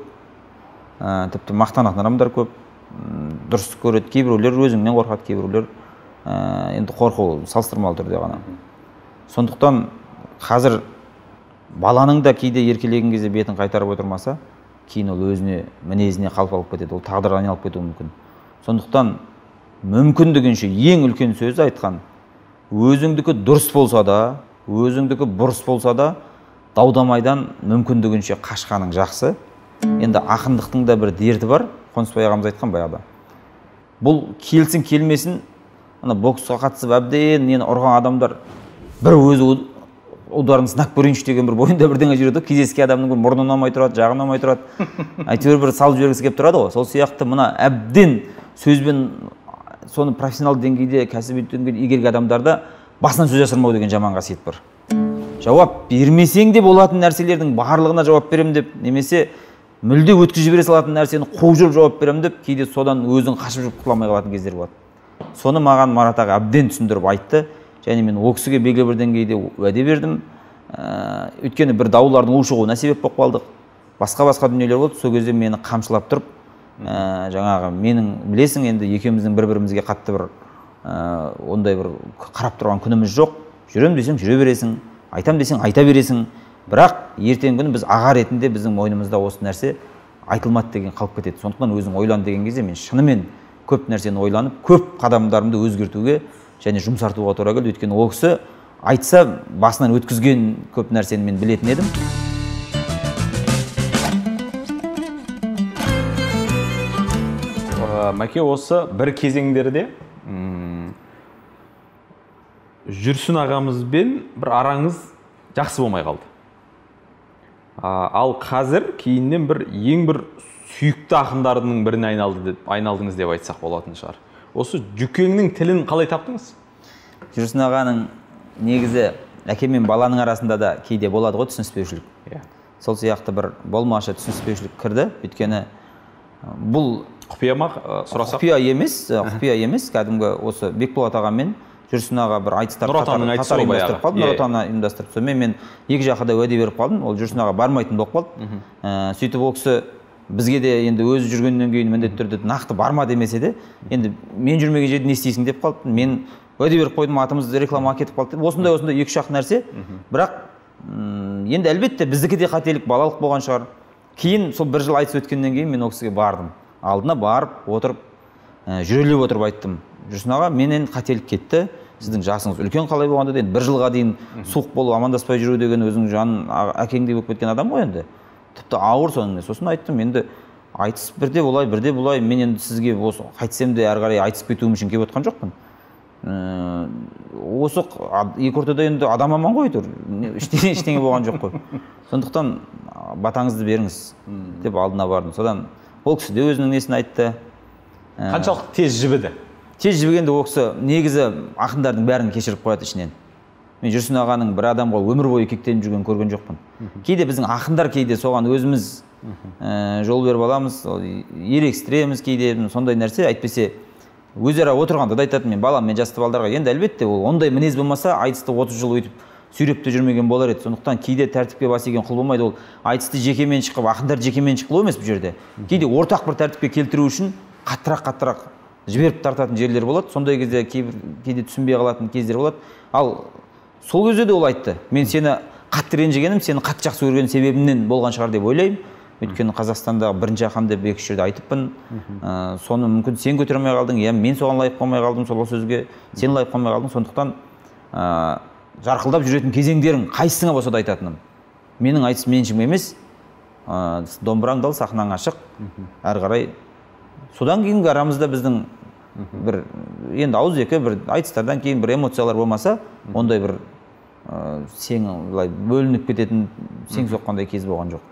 тіпті мақтанатын адамдар көп, дұрыс көреді, кейбіреулер өзіңнен қорқады, кейбіреулер енді қорқу салыстырмалы түрде ғана. Сондықтан қазір баланың да кейде еркелеген кезде бетін қайтарып отырмаса, кейін ол өзіне, мінезіне қалып алып кетеді, ол тағдырға айналып кетуі мүмкін. Сондықтан мүмкіндігінше ең үлкен сөзі айтқан, өзіңдікі дұрыс болса да, өзіңдікі бұрыс болса да, даудамайдан мүмкіндігінше қашқаның жақсы. Енді ақындықтың да бір дерті бар, Қонысбай ағамыз айтқан баяғыда. Бұл келсін келмесін, ана боксқа қатысып әбден нені ұрған адамдар бір өзі ударын сынап көрейінші деген бір бойында бірдеңе жүреді. Кездескен адамның бір мұрны ұнамай тұрады, жағы ұнамай тұрады. Әйтеуір бір салып жібергісі келіп тұрады ғой. Сол сияқты мына әбден сөзбен соны профессионал деңгейде, кәсіби деңгейде игерген адамдарда басынан сөз жасырмау деген жаман қасиет бар. Жауап бермесең де болатын нәрселердің барлығына жауап берем деп, немесе мүлде өткізіп жібере салатын нәрсені қуып жүріп жауап берем деп, кейде содан өзің қашып жүріп құтыла алмай қалатын кездер болады. Соны маған Марат аға әбден түсіндіріп айтты, және мен ол кісіге белгілі бір деңгейде уәде бердім. Өйткені бір даулардың ушығуына себеп болып қалдық. Басқа-басқа дүниелер болды. Сол кезде мені қамшылап тұрып, жаңағы менің білесің, енді екеуміздің бір-бірімізге қатты бір ондай бір қарап тұрған күніміз жоқ. Жүрем десең жүре бересің, айтам десең айта бересің. Бірақ ертеңгі күні біз аға ретінде біздің мойнымызда осы нәрсе айтылмады деген қалып кетеді. Сондықтан өзің ойлан деген кезде мен шынымен көп нәрсені ойланып, көп қадамдарымды өзгертуге және жұмсартуға тура келді. Өйткені ол кісі айтса басынан өткізген көп нәрсені мен білетін едім. Мәке, осы бір кезеңдерде Жүрсін ағамызбен бір араңыз жақсы болмай қалды. Ал қазір кейіннен бір ең бір сүйікті ақындардың біріне айналды деп, айналдыңыз деп айтсақ болатын шығар. Осы Жүкеңнің тілін қалай таптыңыз? Жүрсін ағаның негізі әке мен баланың арасында да кейде болады ғой түсініспеушілік. Yeah. Сол сияқты бір болмашы түсініспеушілік кірді. Өйткені бұл құпия ма сұрасақ? Құпия емес, құпия емес. Кәдімгі осы Бекболат ағамен Жүрсін аға бір айтыстар қатар ұйымдастырып қалды. Нұр отаны ұйымдастырып. Сонымен мен екі жаққа да уәде беріп қалдым. Ол Жүрсін аға бармайтын болып қалды. Сөйтіп ол кісі бізге де енді өзі жүргеннен кейін міндетті түрде нақты барма демесе де, енді мен жүрмеген жерде не істейсің деп қалды. Мен уәде беріп қойдым, атымыз рекламаға кетіп қалды. Осындай осындай екі жақ нәрсе. Бірақ енді әлбетте біздікі де қателік, балалық болған шығар. Кейін сол бір жыл айтыс өткеннен кейін мен ол кісіге бардым. Алдына барып, отырып, жүрелеп отырып айттым. Жүрсін аға, менен қателік кетті. Сіздің жасыңыз үлкен қалай болғанда да бір жылға дейін суық болып амандаспай жүру деген өзің жанын әкеңдей болып кеткен адам ғой енді. Тіпті ауыр соның. Сосын айттым, енді айтыс бірде болай, бірде болай. Мен енді сізге осы қайтсем де әрі қарай айтысып кетуім үшін келіп отқан жоқпын. Осы екі ортада енді адам аман ғой тұр. Ештеңе ештеңе болған жоқ қой. Сондықтан батаңызды беріңіз деп алдына бардым. Содан ол кісі де өзінің несін айтты. Қаншалықты тез жібіді? Тез жібігенде ол кісі негізі ақындардың бәрін кешіріп қояды ішінен. Мен Жүрсін ағаның бір адамға өмір бойы кектеніп жүрген көрген жоқпын. Кейде біздің ақындар кейде соған өзіміз жол беріп аламыз, ерекстіреміз кейде сондай нәрсе. Әйтпесе өзара отырғанда да айтатын, мен балам, мен жасты балдарға, енді әлбетте ол ондай мінез болмаса айтысты отыз жыл өтіп сүйрепте жүрмеген болар еді. Сондықтан кейде тәртіпке бас иген құл болмайды. Ол айтысты жекемен шығып, ақындар жекемен қылу емес бұл жерде. Кейде ортақ бір тәртіпке келтіру үшін қаттырақ-қаттырақ жіберіп тартатын жерлер болады. Сондай кезде кейде түсінбей қалатын кездер болады. Ал сол кезде де ол айтты, мен сені қатты ренжігенім, сені қатты жақсы көрген себебімнен болған шығар деп ойлаймын. Өйткені Қазақстандағы бірінші ақын деп екі жерде айтыппын. Соны мүмкін сен көтере алмай қалдың, иә мен соған лайық болмай қалдым, сол сөзге сен лайық болмай қалдың. Сондықтан жарқылдап жүретін кезеңдерің қайсыңа болса да айтатыным. Менің айтыс меншім емес, домбыраң дал, сахнаң ашық, әрі қарай. Содан кейінгі арамызда біздің бір енді ауыз екі бір айтыстардан кейін бір эмоциялар болмаса, ондай бір сең бөлініп кететін сең соққандай кез болған жоқ.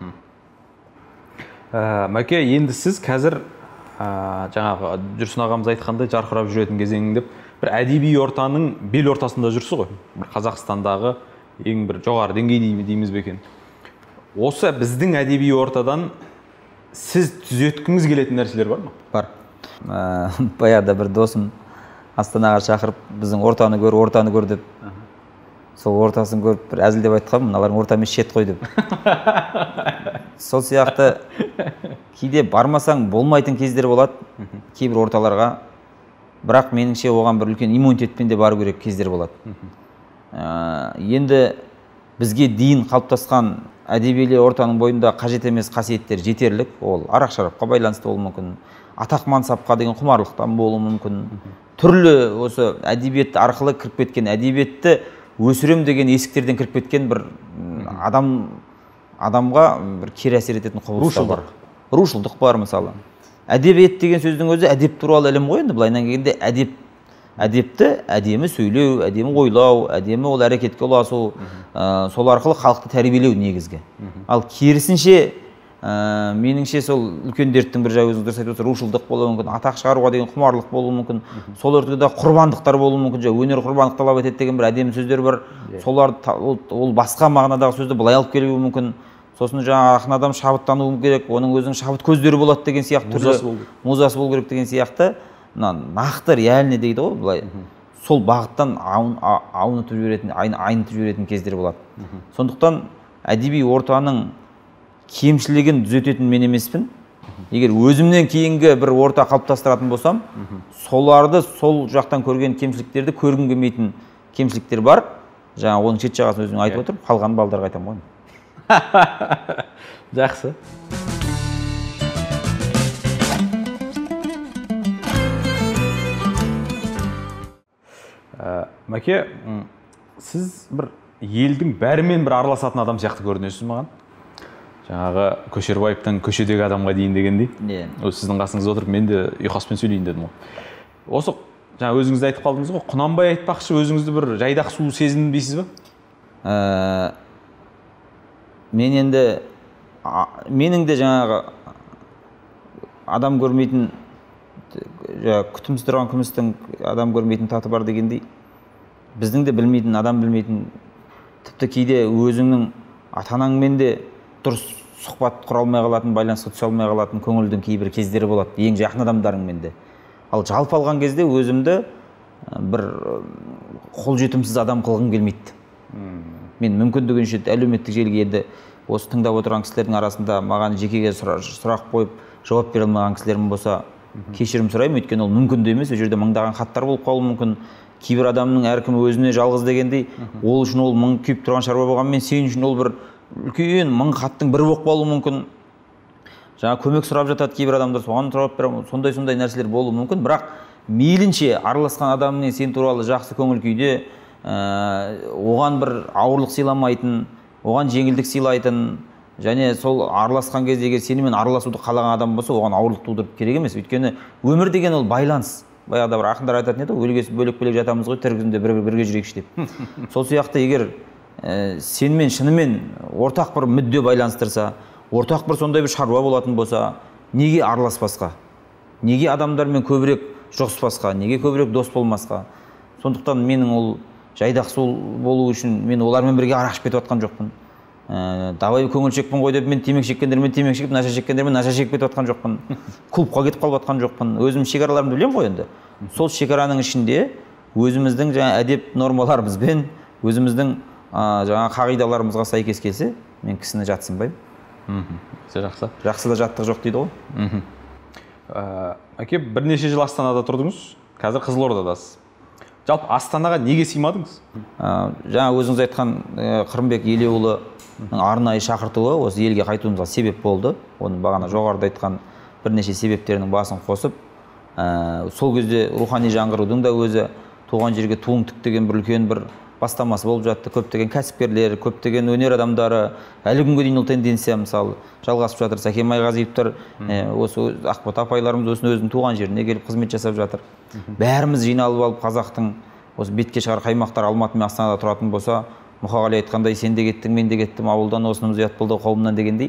Мәке, енді сіз қазір жаңағы Жүрсін ағамыз айтқандай жарқырап жүретін кезеңің деп бір әдеби ортаның бел ортасында жүрсіз ғой. Бір Қазақстандағы ең бір жоғары деңгей дейміз бе екен. Осы біздің әдеби ортадан сіз түзеткіңіз келетін нәрселер бар ма? Бар. Баяғыда бір досым Астанаға шақырып, біздің ортаны көр, ортаны көр деп. Сол ортасын көріп, бір әзілдеп айтқам, мыналарың орта емес шет қой деп. Сол сияқты кейде бармасаң болмайтын кездер болады, кейбір орталарға. Бірақ меніңше оған бір үлкен иммунитетпен де бару керек кездер болады. Енді бізге дейін қалыптасқан әдебиет ортаның бойында қажет емес қасиеттер жетерлік. Ол арақ-шарапқа байланысты болуы мүмкін, атақ мансапқа деген құмарлықтан болуы мүмкін. Түрлі осы әдебиет арқылы кіріп кеткен, әдебиетті өсірем деген есіктерден кіріп кеткен бір адам адамға бір кері әсер ететін құбылыстар бар. Рушылдық бар мысалы. Әдебиет деген сөздің өзі әдеп туралы ілім ғой енді. Былайынан келгенде әдеп әдепті әдемі сөйлеу, әдемі ойлау, әдемі ол әрекетке ұласу, сол арқылы халықты тәрбиелеу негізгі. Ал керісінше меніңше сол үлкен дерттің бір жағы өзіңіз дұрыс айтып отырсыз, рушылдық болуы мүмкін, атақ шығаруға деген құмарлық болуы мүмкін, сол ортада құрбандықтар болуы мүмкін, өнер құрбандық талап етеді деген бір әдемі сөздер бар. Солар ол басқа мағынадағы сөзді былай алып келуі мүмкін. Сосын жаңа ақын адам шабыттануы керек, оның өзінің шабыт көздері болады деген сияқты, музасы болу керек деген сияқты. Нақты реальный дейді ғой, былай сол бағыттан аунытып жіберетін, айнытып жіберетін кездер болады. Сондықтан әдеби ортаның кемшілігін түзететін мен емеспін. Егер өзімнен кейінгі бір орта қалыптастыратын болсам, соларды сол жақтан көрген кемшіліктерді көргім келмейтін кемшіліктер бар. Жаңа оның шет жағасын өзің айтып отырып, қалған балдарға айтамын ғой. Жақсы. Мәке, сіз бір елдің бәрімен бір араласатын адам сияқты көрінесіз маған. Жаңағы Көшербаевтан көшедегі адамға дейін дегендей. Осы сіздің қасыңызда отырып, мен де ұйқаспен сөйлейін дедім ғой. Осы жаңа өзіңіз де айтып қалдыңыз ғой, Құнанбай айтпақшы өзіңізді бір жайдақ су сезінбейсіз ба? Ә, мен енді менің де жаңағы адам көрмейтін, күтімсіз тұрған күмістің адам көрмейтін таты бар дегендей, біздің де білмейтін, адам білмейтін, тіпті кейде өзіңнің ата-анаңмен де дұрыс сұхбат құра алмай қалатын, байланысқа түсе алмай қалатын көңілдің кейбір кездері болады, ең жақын адамдарыңмен де. Ал жалпы алған кезде өзімді бір қолжетімсіз адам қылғым келмейді. Мен мүмкіндігінше әлеуметтік желіге енді осы тыңдап отырған кісілердің арасында маған жекеге сұрақ қойып жауап бере алмаған кісілерім болса, кешірім сұраймын, өйткені ол мүмкін де емес, ол жерде мыңдаған хаттар болып қалуы мүмкін. Кейбір адамның әркім өзіне жалғыз дегендей, ол үшін ол мың күйіп тұрған шаруа болғанмен, сен үшін ол бір үлкен мың хаттың бірі болып қалуы мүмкін. Жаңа көмек сұрап жатады кейбір адамдар, соған жауап беремін, сондай-сондай нәрселер болуы мүмкін, бірақ мейлінше араласқан адамның сен туралы жақсы көңіл күйде, оған бір ауырлық сыйламайтын, оған жеңілдік сыйлайтын, және сол араласқан кезде егер сенімен араласуды қалаған адам болса, оған ауырлық тудырып керек емес. Өйткені өмір деген ол байланыс. Баяғыда бір ақындар айтатын еді, өлгесі бөлек-бөлек жатамыз ғой, тірі күнде бірге жүрейікші деп. Сол сияқты егер сенімен шынымен ортақ бір мүдде байланыстырса, ортақ бір сондай бір шаруа болатын болса, неге араласпасқа? Неге адамдармен көбірек жұғыспасқа? Неге көбірек дос болмасқа? Сондықтан менің ол жайдақ сол болу үшін мен олармен бірге арақ ішіп кетіп жатқан жоқпын. Давай көңіл шекпін ғой деп мен темекі шеккендермен темекі шекіп, наша шеккендермен наша шекіп кетіп жатқан жоқпын. Клубқа кетіп қалып жатқан жоқпын. Өзім шекараларымды білемін ғой енді. Сол шекараның ішінде өзіміздің жаңа әдеп нормаларымызбен, өзіміздің жаңа қағидаларымызға сәйкес келсе, мен кісіні жатсынбаймын. Жақсы. Жақсы да жаттық жоқ дейді ғой. Әке, бірнеше жыл Астанада тұрдыңыз, қазір Қызылордадасыз. Жалпы Астанаға неге сыймадыңыз? Жаңа өзіңіз айтқан Қырымбек Елеуұлы арнайы шақыртуы осы елге қайтуымызға себеп болды. Оны бағана жоғарыда айтқан бірнеше себептерінің басын қосып, сол кезде рухани жаңғырудың да өзі туған жерге туың тік деген бір үлкен бір бастамасы болып жатты. Көптеген кәсіпкерлер, көптеген өнер адамдары, әлі күнге дейін ол тенденция мысалы жалғасып жатыр. Сәкен Майғазиевтер, осы Ақбота апайларымыз өзінің туған жеріне келіп қызмет жасап жатыр. Бәріміз жиналып алып қазақтың осы бетке шығар қаймақтар Алматы мен Астанада тұратын болса, Мұқағали айтқандай, сен де кеттің, мен де кеттім, ауылдан осынымыз ұят болды қауымнан дегендей.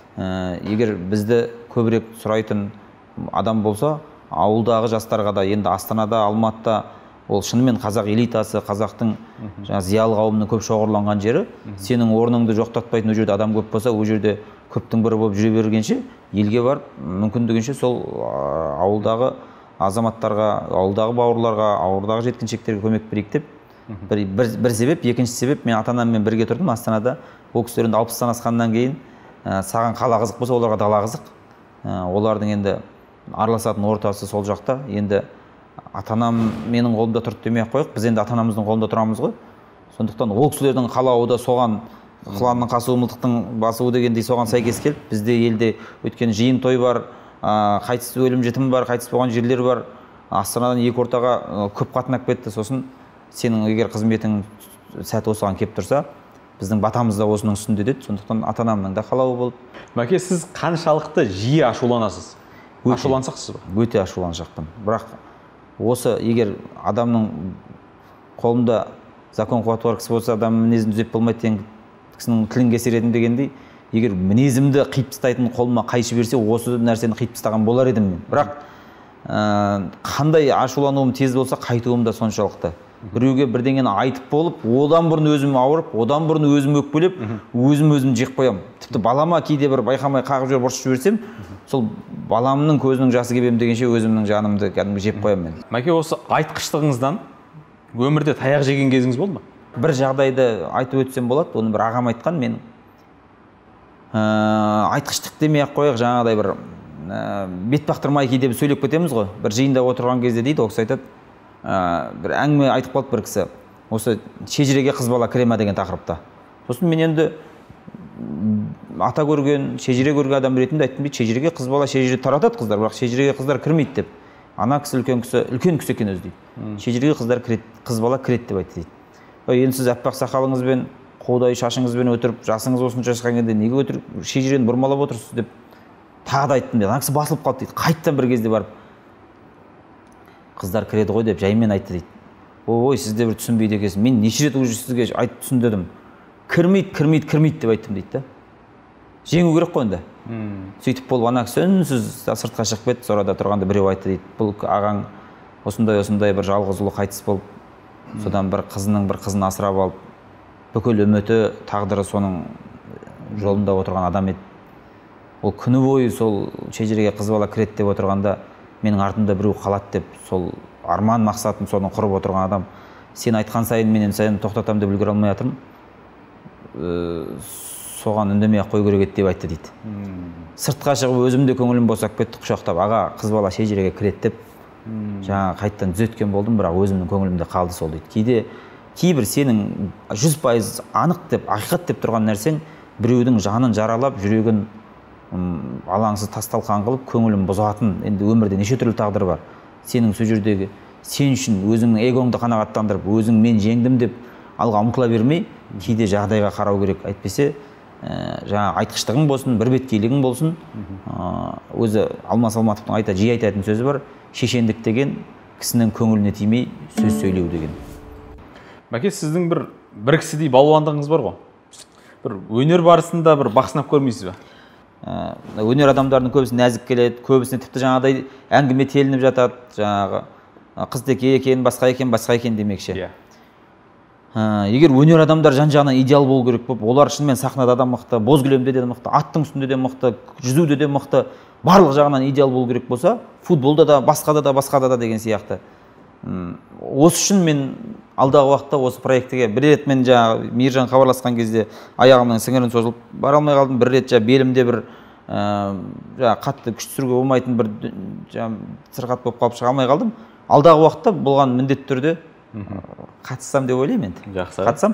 Егер бізді көбірек сұрайтын адам болса, ауылдағы жастарға да енді Астанада, Алматыда ол шынымен қазақ элитасы, қазақтың зиялы қауымның көп шоғырланған жері. Сенің орныңды жоқтатпайтын ол жерде адам көп болса, ол жерде көптің бірі болып жүре бергенше, елге барып, мүмкіндігінше сол ауылдағы азаматтарға, ауылдағы бауырларға, ауылдағы жеткіншектерге көмек берейік деп, бір, бір, бір себеп, екінші себеп, мен ата-анаммен бірге тұрдым Астанада. Ол кісілер енді алпыстан асқаннан кейін саған қала қызық болса, оларға дала қызық. Олардың енді араласатын ортасы сол жақта. Енді ата-анам менің қолымда тұрды демей-ақ қояйық, біз енді ата-анамыздың қолында тұрамыз ғой. Сондықтан ол кісілердің қалауы да соған, қыланның қасуы мылтықтың басуы дегендей соған сәйкес келіп, бізде елде өткен жиын той бар, қайтыс өлім жітім бар, қайтыс болған жерлер бар. Астанадан екі ортаға көп қатынап кетті. Сосын сенің егер қызметің сәті осыған кеп тұрса, біздің батамыз да осының үстінде деді. Сондықтан ата-анамның да қалауы болды. Мәке, сіз қаншалықты жиі ашуланасыз? Ашулансақсыз ба? Өте ашуланшақпын. Бірақ осы егер адамның қолында закон қуаты бар кісі болса, адам мінезін түзеп болмайды деген кісінің тілін кесер дегендей, егер мінезімді қиып тастайтын қолыма қайшы берсе, осы нәрсені қиып тастаған болар едім мен. Бірақ қандай ашулануым тез болса, қайтуым да соншалықты. Біреуге бірдеңені айтып болып, одан бұрын өзім ауырып, одан бұрын өзім өкпелеп, өзім өзім жек қоямын. Тіпті балама кейде бір байқамай қағып жіберіп ұрсып жіберсем, сол баламның көзінің жасы кебем дегенше өзімнің жанымды кәдімгі жеп қоямын мен. Мәке, осы айтқыштығыңыздан өмірде таяқ жеген кезіңіз болды ма? Бір жағдайды айтып өтсем болады, оны бір ағам айтқан, мен айтқыштық демей-ақ қояйық, жаңағыдай бір бет бақтырмай кейде сөйлеп кетеміз ғой. Бір жиында отырған кезде дейді, ол кісі айтады, бір әңгіме айтып қалды бір кісі, осы шежіреге қыз бала кіре ме деген тақырыпта. Сосын мен енді ата көрген, шежіре көрген адам ретінде айттым дейді, шежіреге қыз бала шежіре таратады қыздар, бірақ шежіреге қыздар кірмейді деп. Ана кісі үлкен кісі, үлкен кісі екен өзі дейді. Шежіреге қыздар кіреді, қыз бала кіреді деп айтты дейді. Енді сіз аппақ сақалыңызбен, қудай шашыңызбен өтіріп, жасыңыз осынша шыққан кезде неге өтіріп шежірені бұрмалап отырсыз деп тағы да айттым дейді. Ана кісі басылып қалды дейді. Қайттан бір кезде барып қыздар кіреді ғой деп жаймен айтты дейді. Ой, сіз де бір түсінбейді екенсіз. Мен неше рет уже сізге айтып түсіндірдім. Кірмейді, кірмейді, кірмейді деп айттым дейді да. Жеңу керек қой енді. Сөйтіп болып ана кісі үнсіз сыртқа шығып кетті. Сорада тұрғанда біреу айтты дейді. Бұл ағаң осындай осындай бір жалғыз ұлы қайтыс болып, содан бір қызының бір қызын асырап алып, бүкіл үміті, тағдыры соның жолында отырған адам еді. Ол күні бойы сол шежіреге қыз бала кіреді деп отырғанда, менің артымда біреу қалады деп, сол арман мақсатым соны құрып отырған адам. Сен айтқан сайын мен сайын тоқтатам деп үлгере алмай жатырмын. Соған үндемей ақ қою керек еді деп айтты дейді. Сыртқа шығып өзімде көңілім босап кетті, құшақтап, аға қыз бала шежіреге кіреді деп жаңа қайттан түзеткен болдым, бірақ өзімнің көңілімде қалды сол дейді. Кейде кейбір сенің жүз пайыз анық деп, ақиқат деп тұрған нәрсең біреудің жанын жаралап, жүрегін алаңсыз тасталқан қылып, көңілін бұзатын. Енді өмірде неше түрлі тағдыр бар. Сенің сол жердегі сен үшін өзіңнің эгоңды қанағаттандырып, өзің мен жеңдім деп алға ұмтыла бермей, кейде жағдайға қарау керек. Әйтпесе жаңа айтқыштығың болсын, бірбеткейлігің болсын. Өзі Алмас Алматовтың айта жиі айтатын сөзі бар: шешендік деген кісінің көңіліне тимей сөз сөйлеу деген. Мәке, сіздің бір бір кісідей балуандығыңыз бар ғой. Бір өнер барысында бір бақ сынап көрмейсіз бе? Өнер адамдарының көбісі нәзік келеді, көбісіне тіпті жаңағыдай әңгіме телініп жатады, жаңағы қыз-теке екен, басқа екен, басқа екен демекші. Егер өнер адамдар жан-жағынан идеал болу керек болып, олар шынымен сахнада да мықты, боз кілемде де мықты, аттың үстінде де мықты, жүзуде де мықты, барлық жағынан идеал болу керек болса, футболда да, басқада да, басқада да деген сияқты. Осы үшін мен алдағы уақытта осы проектіге бір рет мен жаңағы Мейіржан хабарласқан кезде аяғымның сіңірін созылып бара алмай қалдым. Бір рет жаңағы белімде бір жаңағы қатты күш түсіруге болмайтын бір жаңағы сырқат болып қалып шыға алмай қалдым. Алдағы уақытта болған міндетті түрде қатыссам деп ойлаймын енді. Жақсы. Қатысам.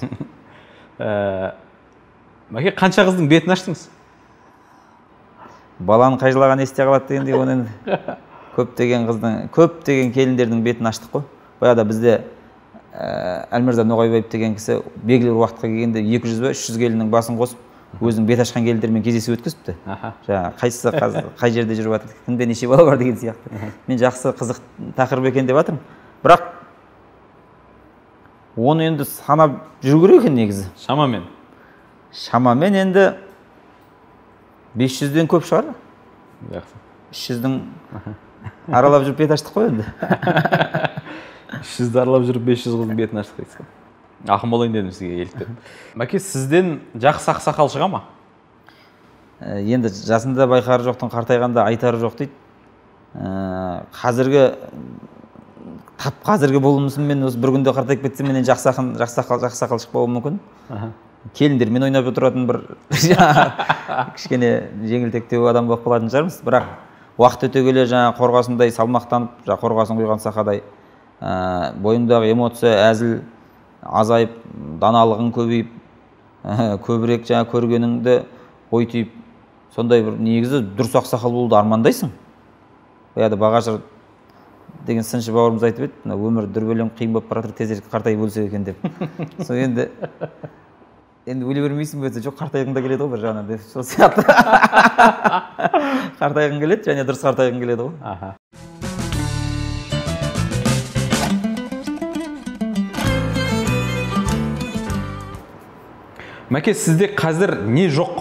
Мәке, қанша қыздың бетін аштыңыз? Баланың қай жылаған есте қалады дегендей, оны енді көптеген қыздың, көптеген келіндердің бетін аштық қой. Баяғыда бізде Әлмірза Ноғайбаев деген кісі белгілі бір уақытқа келгенде екі жүз бе үш жүз келіннің басын қосып, өзінің бет ашқан келіндермен кездесу өткізіпті. Жаңа қайсысы қай жерде жүріп жатыр, кімде неше бала бар деген сияқты. Мен жақсы қызық тақырып екен деп жатырмын. Бірақ оны енді санап жүру керек екен негізі. Шамамен. Шамамен енді бес жүзден көп шығар. Жақсы. үш жүздің аралап жүріп бет аштық қой енді. үш жүзді аралап жүріп бес жүз қыздың бетін аштық дейсіз. Ақын болайын дедім сізге еліктеп. Мәке, сізден жақсы ақсақал шыға ма? Енді жасында байқары жоқтың қартайғанда айтары жоқ дейді. Қазіргі тап қазіргі болмысыммен осы бір күнде қартайып кетсем, менен жақсы ақын, жақсы ақсақал шықпауы мүмкін. Келіндермен ойнап отыратын бір кішкене жеңілтектеу адам болып қалатын шығармыз. Бірақ уақыт өте келе жаңа қорғасындай салмақтанып, жаңа қорғасын құйған сақадай бойыңдағы эмоция, әзіл азайып, даналығың көбейіп, көбірек жаңа көргеніңді ой түйіп, сондай бір негізі дұрыс ақсақал болуды армандайсың. Баяғыда Бағажыр деген сыншы бауырымыз айтып еді, өмір дүрбелең қиын болып бара жатыр, тезірек қартайып өлсек екен деп. Сол енді енді өле бермейсің бе, жоқ қартайғың да келеді ғой бір жағынан деп, сол сияқты. Қартайғың келеді, және дұрыс қартайғың келеді ғой. Мәке, сізде қазір не жоқ?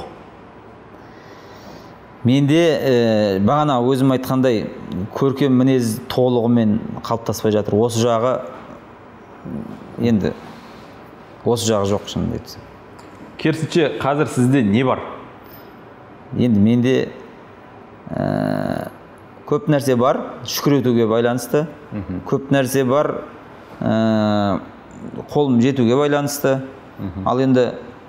Менде бағана өзім айтқандай көркем мінез толығымен қалыптаспай жатыр. Осы жағы енді осы жағы жоқ шын деді. Керісінше қазір сізде не бар? Енді менде көп нәрсе бар, шүкір етуге байланысты. Көп нәрсе бар, қолым жетуге байланысты. Ал енді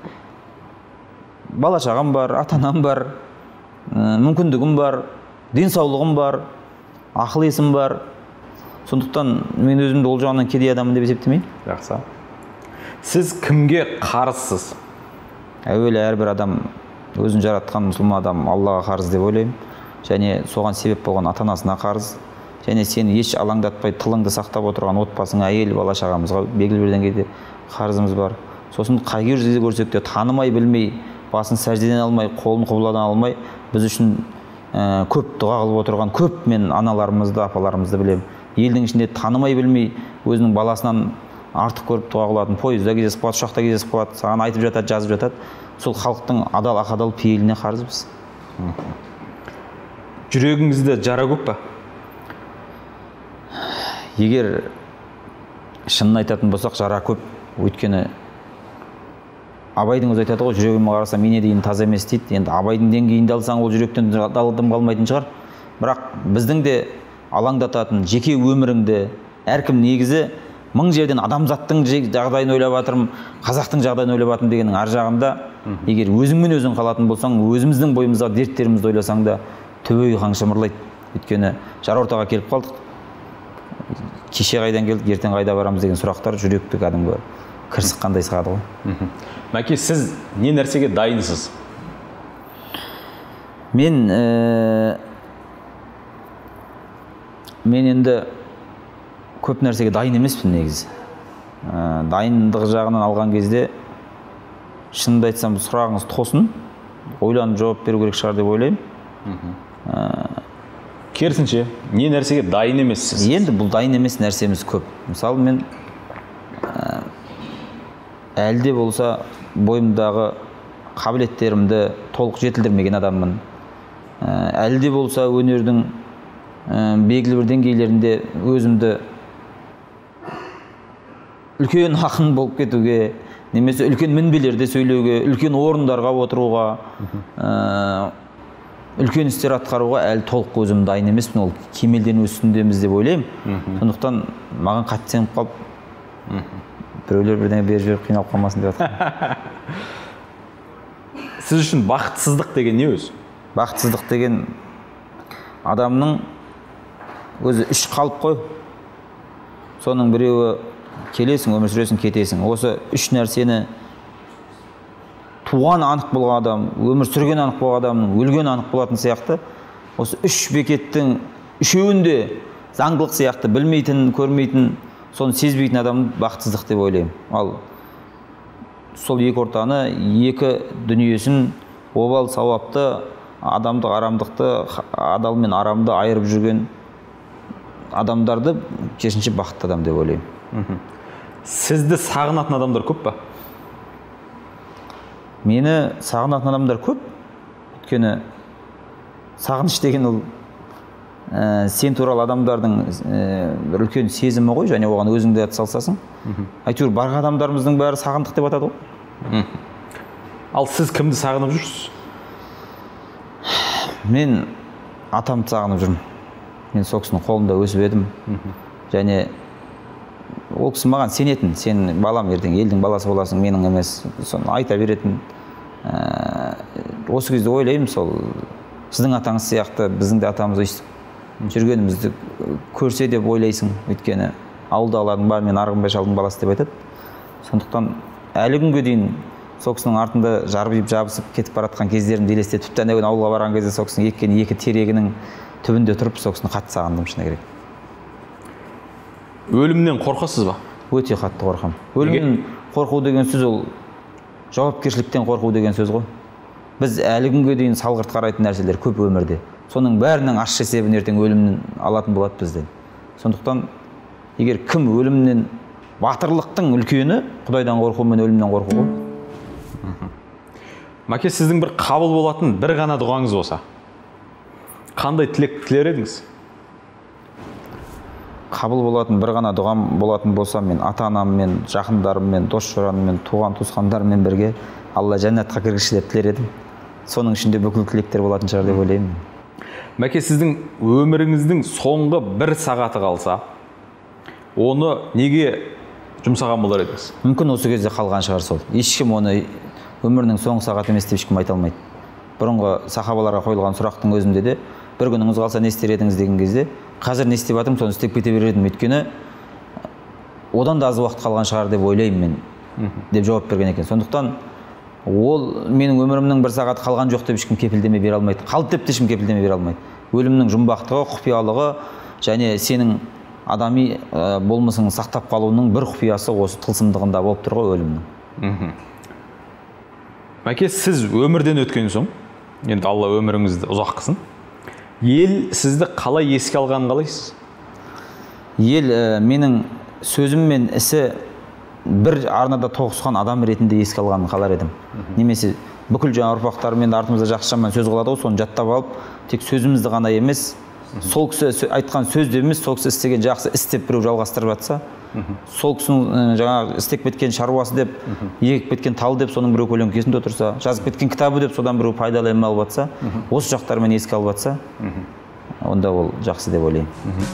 бала шағам бар, ата-анам бар, мүмкіндігім бар, денсаулығым бар, ақыл есім бар. Сондықтан мен өзімді ол жағынан кедей адамын деп есептемеймін. Жақсы. Сіз кімге қарызсыз? Әуелі әрбір адам өзін жаратқан мұсылман адам Аллаға қарыз деп ойлаймын. Және соған себеп болған ата-анасына қарыз. Және сені еш алаңдатпай тылыңды сақтап отырған отбасыңа, әйел бала шағамызға белгілі бір деңгейде қарызымыз бар. Сосын қай жерде көрсек те танымай білмей, басын сәждеден алмай, қолын құбыладан алмай, біз үшін көп дұға қылып отырған көп мен аналарымызды, апаларымызды білемін. елдің ішінде танымай білмей өзінің баласынан артық көріп туа қалатын, пойызда кездесіп қалады, ұшақта кездесіп қалады, саған айтып жатады, жазып жатады. Сол халықтың адал ақадал пейіліне қарызбыз. Жүрегіңізде жара көп па? Егер шынын айтатын болсақ, жара көп. Өйткені Абайдың өзі айтады ғой, жүрегіме қарасам мене дейін таза емес дейді. Енді Абайдың деңгейінде алсаң, ол жүректен адалдым қалмайтын шығар. Бірақ біздің де алаңдататын жеке өміріңді әркім негізі мың жерден адамзаттың жағдайын ойлап жатырмын, қазақтың жағдайын ойлап жатырмын дегеннің ар жағында, егер өзіңмен өзің қалатын болсаң, өзіміздің бойымыздағы дерттерімізді ойласаң да төбе қаңшымырлайды. Өйткені жар ортаға келіп қалдық. Кеше қайдан келдік, ертең қайда барамыз деген сұрақтар жүректі кәдімгі кірсік қандай сығады ғой. Мәке, сіз не нәрсеге дайынсыз? Мен ә... мен енді көп нәрсеге дайын емеспін негізі. Ә, дайындық жағынан алған кезде шынымды айтсам, сұрағыңыз тосын, ойланып жауап беру керек шығар деп ойлаймын. Ә... Керісінше, не нәрсеге дайын емессіз? Енді бұл дайын емес нәрсеміз көп. Мысалы, мен ә... әлде болса бойымдағы қабілеттерімді толық жетілдірмеген адаммын. Ә, әлде болса өнердің ә, белгілі бір деңгейлерінде өзімді үлкен ақын болып кетуге, немесе үлкен мінбелерде сөйлеуге, үлкен орындарға отыруға, ә, үлкен істер атқаруға әлі толық өзім дайын емеспін. Ол кемелден үстіндеміз деп ойлаймын. Сондықтан маған қатты сеніп қалып, біреулер бірдеңе беріп жіберіп қиналып қалмасын деп жатыр. Сіз үшін бақытсыздық деген не өзі? Бақытсыздық деген адамның өзі үш қалып қой. Соның біреуі келесің, өмір сүресің, кетесің. Осы үш нәрсені туған анық болған адам, өмір сүрген анық болған адамның өлген анық болатын сияқты, осы үш бекеттің үшеуінде заңдылық сияқты білмейтін, көрмейтін, соны сезбейтін адам бақытсыздық деп ойлаймын. Ал сол екі ортаны, екі дүниесін, обал сауапты, адамдық арамдықты, адал мен арамды айырып жүрген адамдарды керісінше бақытты адам деп ойлаймын. Сізді сағынатын адамдар көп па? Мені сағынатын адамдар көп. Өйткені сағыныш деген ол ә, сен туралы адамдардың ә, бір үлкен сезімі ғой, және оған өзіңді атсалысасың. Әйтеуір барған адамдарымыздың бәрі сағындық деп атады ғой. Ал сіз кімді сағынып жүрсіз? Мен атамды сағынып жүрмін. Мен сол кісінің қолында өсіп едім. Және ол кісі маған сенетін, сен балам, ертең елдің баласы боласың, менің емес, соны айта беретін. Ә, осы кезде ойлаймын, сол сіздің атаңыз сияқты біздің де атамыз өйстіп жүргенімізді көрсе деп ойлайсың. Өйткені ауылда аладың бар, мен Арғынбай шалдың баласы деп айтады. Сондықтан әлі күнге дейін сол кісінің артында жарбиып жабысып кетіп баратқан кездерімді елестетіп, тіпті ана күні ауылға барған кезде сол кісінің еккен екі терегінің түбінде тұрып сол кісіні қатты сағындым, шыны керек. Өлімнен қорқасыз ба? Өте қатты қорқамын. Өлімнен қорқу деген сөз ол жауапкершіліктен қорқу деген сөз ғой. Біз әлі күнге дейін салғырт қарайтын нәрселер көп өмірде. Соның бәрінің аш есебін ертең өлімнен алатын болады бізден. Сондықтан егер кім өлімнен, батырлықтың үлкені Құдайдан қорқу мен өлімнен қорқу ғой. Мәке, сіздің бір қабыл болатын бір ғана дұғаңыз болса, қандай тілек тілер едіңіз? Қабыл болатын бір ғана дұғам болатын болса, мен ата-анаммен, жақындарыммен, дос-жараныммен, туған-туысқандарыммен бірге Алла жәннатқа кіргізші деп тілер едім. Соның ішінде бүкіл тілектер болатын шығар деп ойлаймын. Мәке, сіздің өміріңіздің соңғы бір сағаты қалса, оны неге жұмсаған болар едіңіз? Мүмкін осы кезде қалған шығар сол. Ешкім оны өмірінің соңғы сағаты емес деп ешкім айта алмайды. Бұрынғы сахабаларға қойылған сұрақтың өзінде де бір күніңіз қалса не істер едіңіз деген кезде, қазір не істеп жатырмын, соны істеп кете берер едім. Өйткені одан да аз уақыт қалған шығар деп ойлаймын мен, деп жауап берген екен. Сондықтан ол менің өмірімнің бір сағаты қалған жоқ деп ешкім кепілдеме бере алмайды. Қалды деп те ешкім кепілдеме бере алмайды. Өлімнің жұмбақтығы, құпиялығы және сенің адами ә, болмысың сақтап қалуының бір құпиясы осы тылсымдығында болып тұр ғой өлімнің. Мәке, сіз өмірден өткен соң, енді Алла өміріңізді ұзақ қылсын, ел сізді қалай еске алғанын қалайсыз? ел ә, менің сөзім мен ісі бір арнада тоғысқан адам ретінде еске алғанын қалар едім. Немесе бүкіл жаңа ұрпақтармен артымызда жақсы жаман сөз қылады ғой, соны жаттап алып, тек сөзімізді ғана емес, сол кісі айтқан сөз де емес, сол кісі істеген жақсы істеп біреу жалғастырып жатса, сол кісінің жаңағы істеп кеткен шаруасы деп, егіп кеткен тал деп соның біреу көлеңкесінде отырса, жазып кеткен кітабы деп содан біреу пайдаланып алып жатса, осы жақтармен еске алып жатса, онда ол жақсы деп ойлаймын.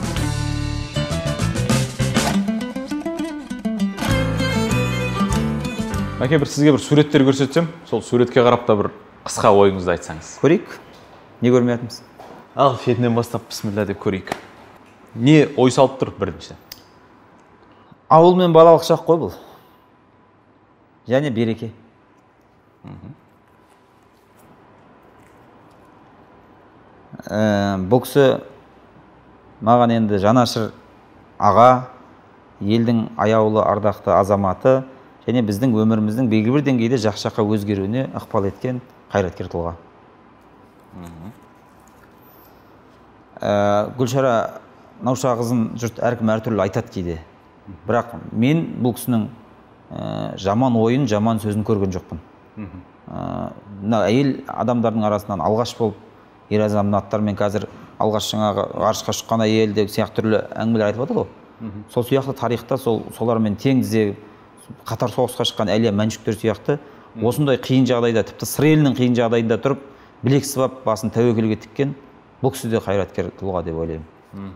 Мәке, бір сізге бір суреттер көрсетсем, сол суретке қарап та бір қысқа ойыңызды айтсаңыз. Көрейік? Не көрмей жатырмыз? Ал, шетінен бастап бісміллә деп көрейік. Не ой салып тұр бірінші? Ауыл мен балалық шақ қой бұл. Және береке. Бұл кісі маған енді жанашыр аға, елдің аяулы ардақты азаматы, және біздің өміріміздің белгілі бір деңгейде жақсы жаққа өзгеруіне ықпал еткен қайраткер тұлға. Гүлшара Наушақызын жұрт әркім әртүрлі айтады кейде. Бірақ мен бұл кісінің жаман ойын, жаман сөзін көрген жоқпын. Әйел адамдардың арасынан алғаш болып, ер азаматтармен қазір алғаш жаңағы ғарышқа шыққан әйел деп сияқты түрлі әңгімелер айтып отыр ғой. Сол сияқты тарихта солармен тең тізе қатар соғысқа шыққан Әлия Мәншүктер сияқты осындай қиын жағдайда, тіпті сыр елінің қиын жағдайында тұрып, білек сыбап басын тәуекелге тіккен бұл кісі де қайраткер тұлға деп ойлаймын.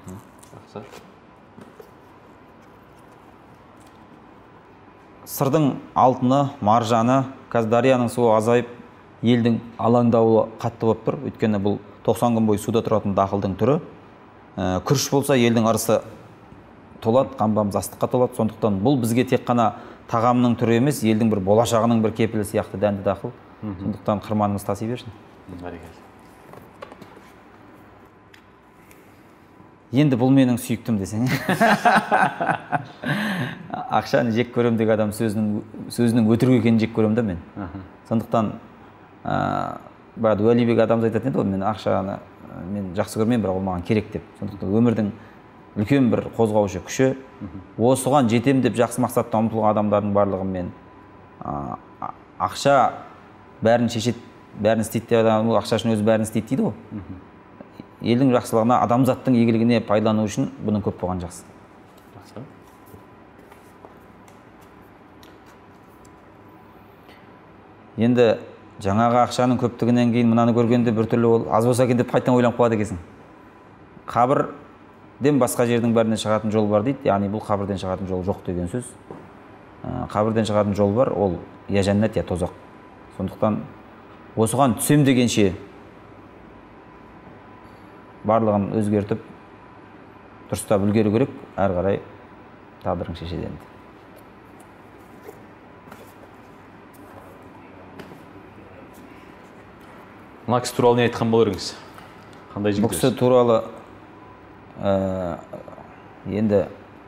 Сырдың алтыны, маржаны, қазір дарияның суы азайып, елдің алаңдауы қатты болып тұр. Өйткені бұл тоқсан күн бойы суда тұратын дақылдың түрі. Күріш болса елдің ырысы толады, қамбамыз астыққа толады. Сондықтан бұл бізге тек қана тағамның түрі емес, елдің бір болашағының бір кепілі сияқты дәнді дақыл. Сондықтан қырманымыз таси берсін. Енді бұл менің сүйіктім десең. Ақшаны жек көрем деген адам сөзінің өтірік екенін жек көрем да мен. Сондықтан Уәлибек атамыз айтатын еді ғой, мен ақшаны мен жақсы көрмеймін, бірақ ол маған керек деп. Сондықтан өмірдің үлкен бір қозғаушы күші, осыған жетем деп жақсы мақсатта ұмтылған адамдардың барлығын мен ақша бәрін шешет, бәрін істейді деп адам, ақша үшін өзі бәрін істейді дейді ғой. Елдің жақсылығына, адамзаттың игілігіне пайдалану үшін бұның көп болған жақсы. Енді жаңағы ақшаның көптігінен кейін мынаны көргенде біртүрлі ол аз болса екен деп қайтадан ойланып қалады екенсің. Қабірден басқа жердің бәрінен шығатын жол бар дейді. Яғни бұл қабірден шығатын жол жоқ деген сөз. Қабірден шығатын жол бар, ол я жәннат, я тозақ. Сондықтан осыған түсем дегенше барлығын өзгертіп, дұрыстап үлгеру керек, әрі қарай тағдырың шешеді енді. Мына кісі туралы не айтқан болар едіңіз? Қандай жігіт? Бұл кісі туралы енді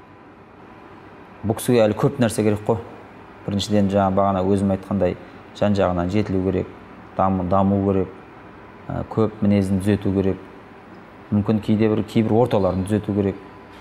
бұл кісіге әлі көп нәрсе керек қой. Біріншіден жаңа бағана өзім айтқандай жан жағынан жетілу керек, даму керек, көп мінезін түзету керек. Мүмкін кейде бір кейбір орталарын түзету керек.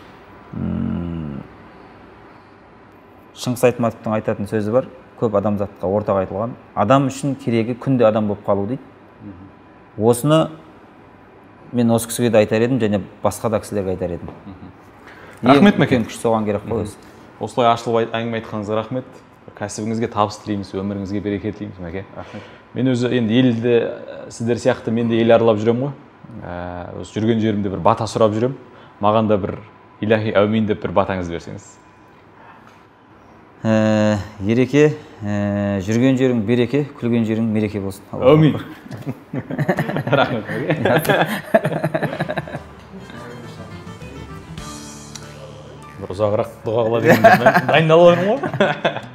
Шыңғыс Айтматовтың айтатын сөзі бар, көп адамзатқа ортақ айтылған. Адам үшін керегі күнде адам болып қалу дейді. Осыны мен осы кісіге де айтар едім, және басқа да кісілерге айтар едім. Рахмет, Мәкен. Күш соған керек қой өзі. Осылай ашылып әңгіме айтқаныңызға рахмет. Кәсібіңізге табыс тілейміз, өміріңізге береке тілейміз, Мәке. Мен өзі енді елді сіздер сияқты мен де ел аралап жүремін ғой. Осы жүрген жерімде бір бата сұрап жүрем. Маған да бір илахи әумин деп бір батаңыз берсеңіз. Ереке, жүрген жерің береке, күлген жерің мереке болсын. Әумин. Рахмет. Бір ұзағырақ дұға қыла дегенде дайындалып отырмын ғой.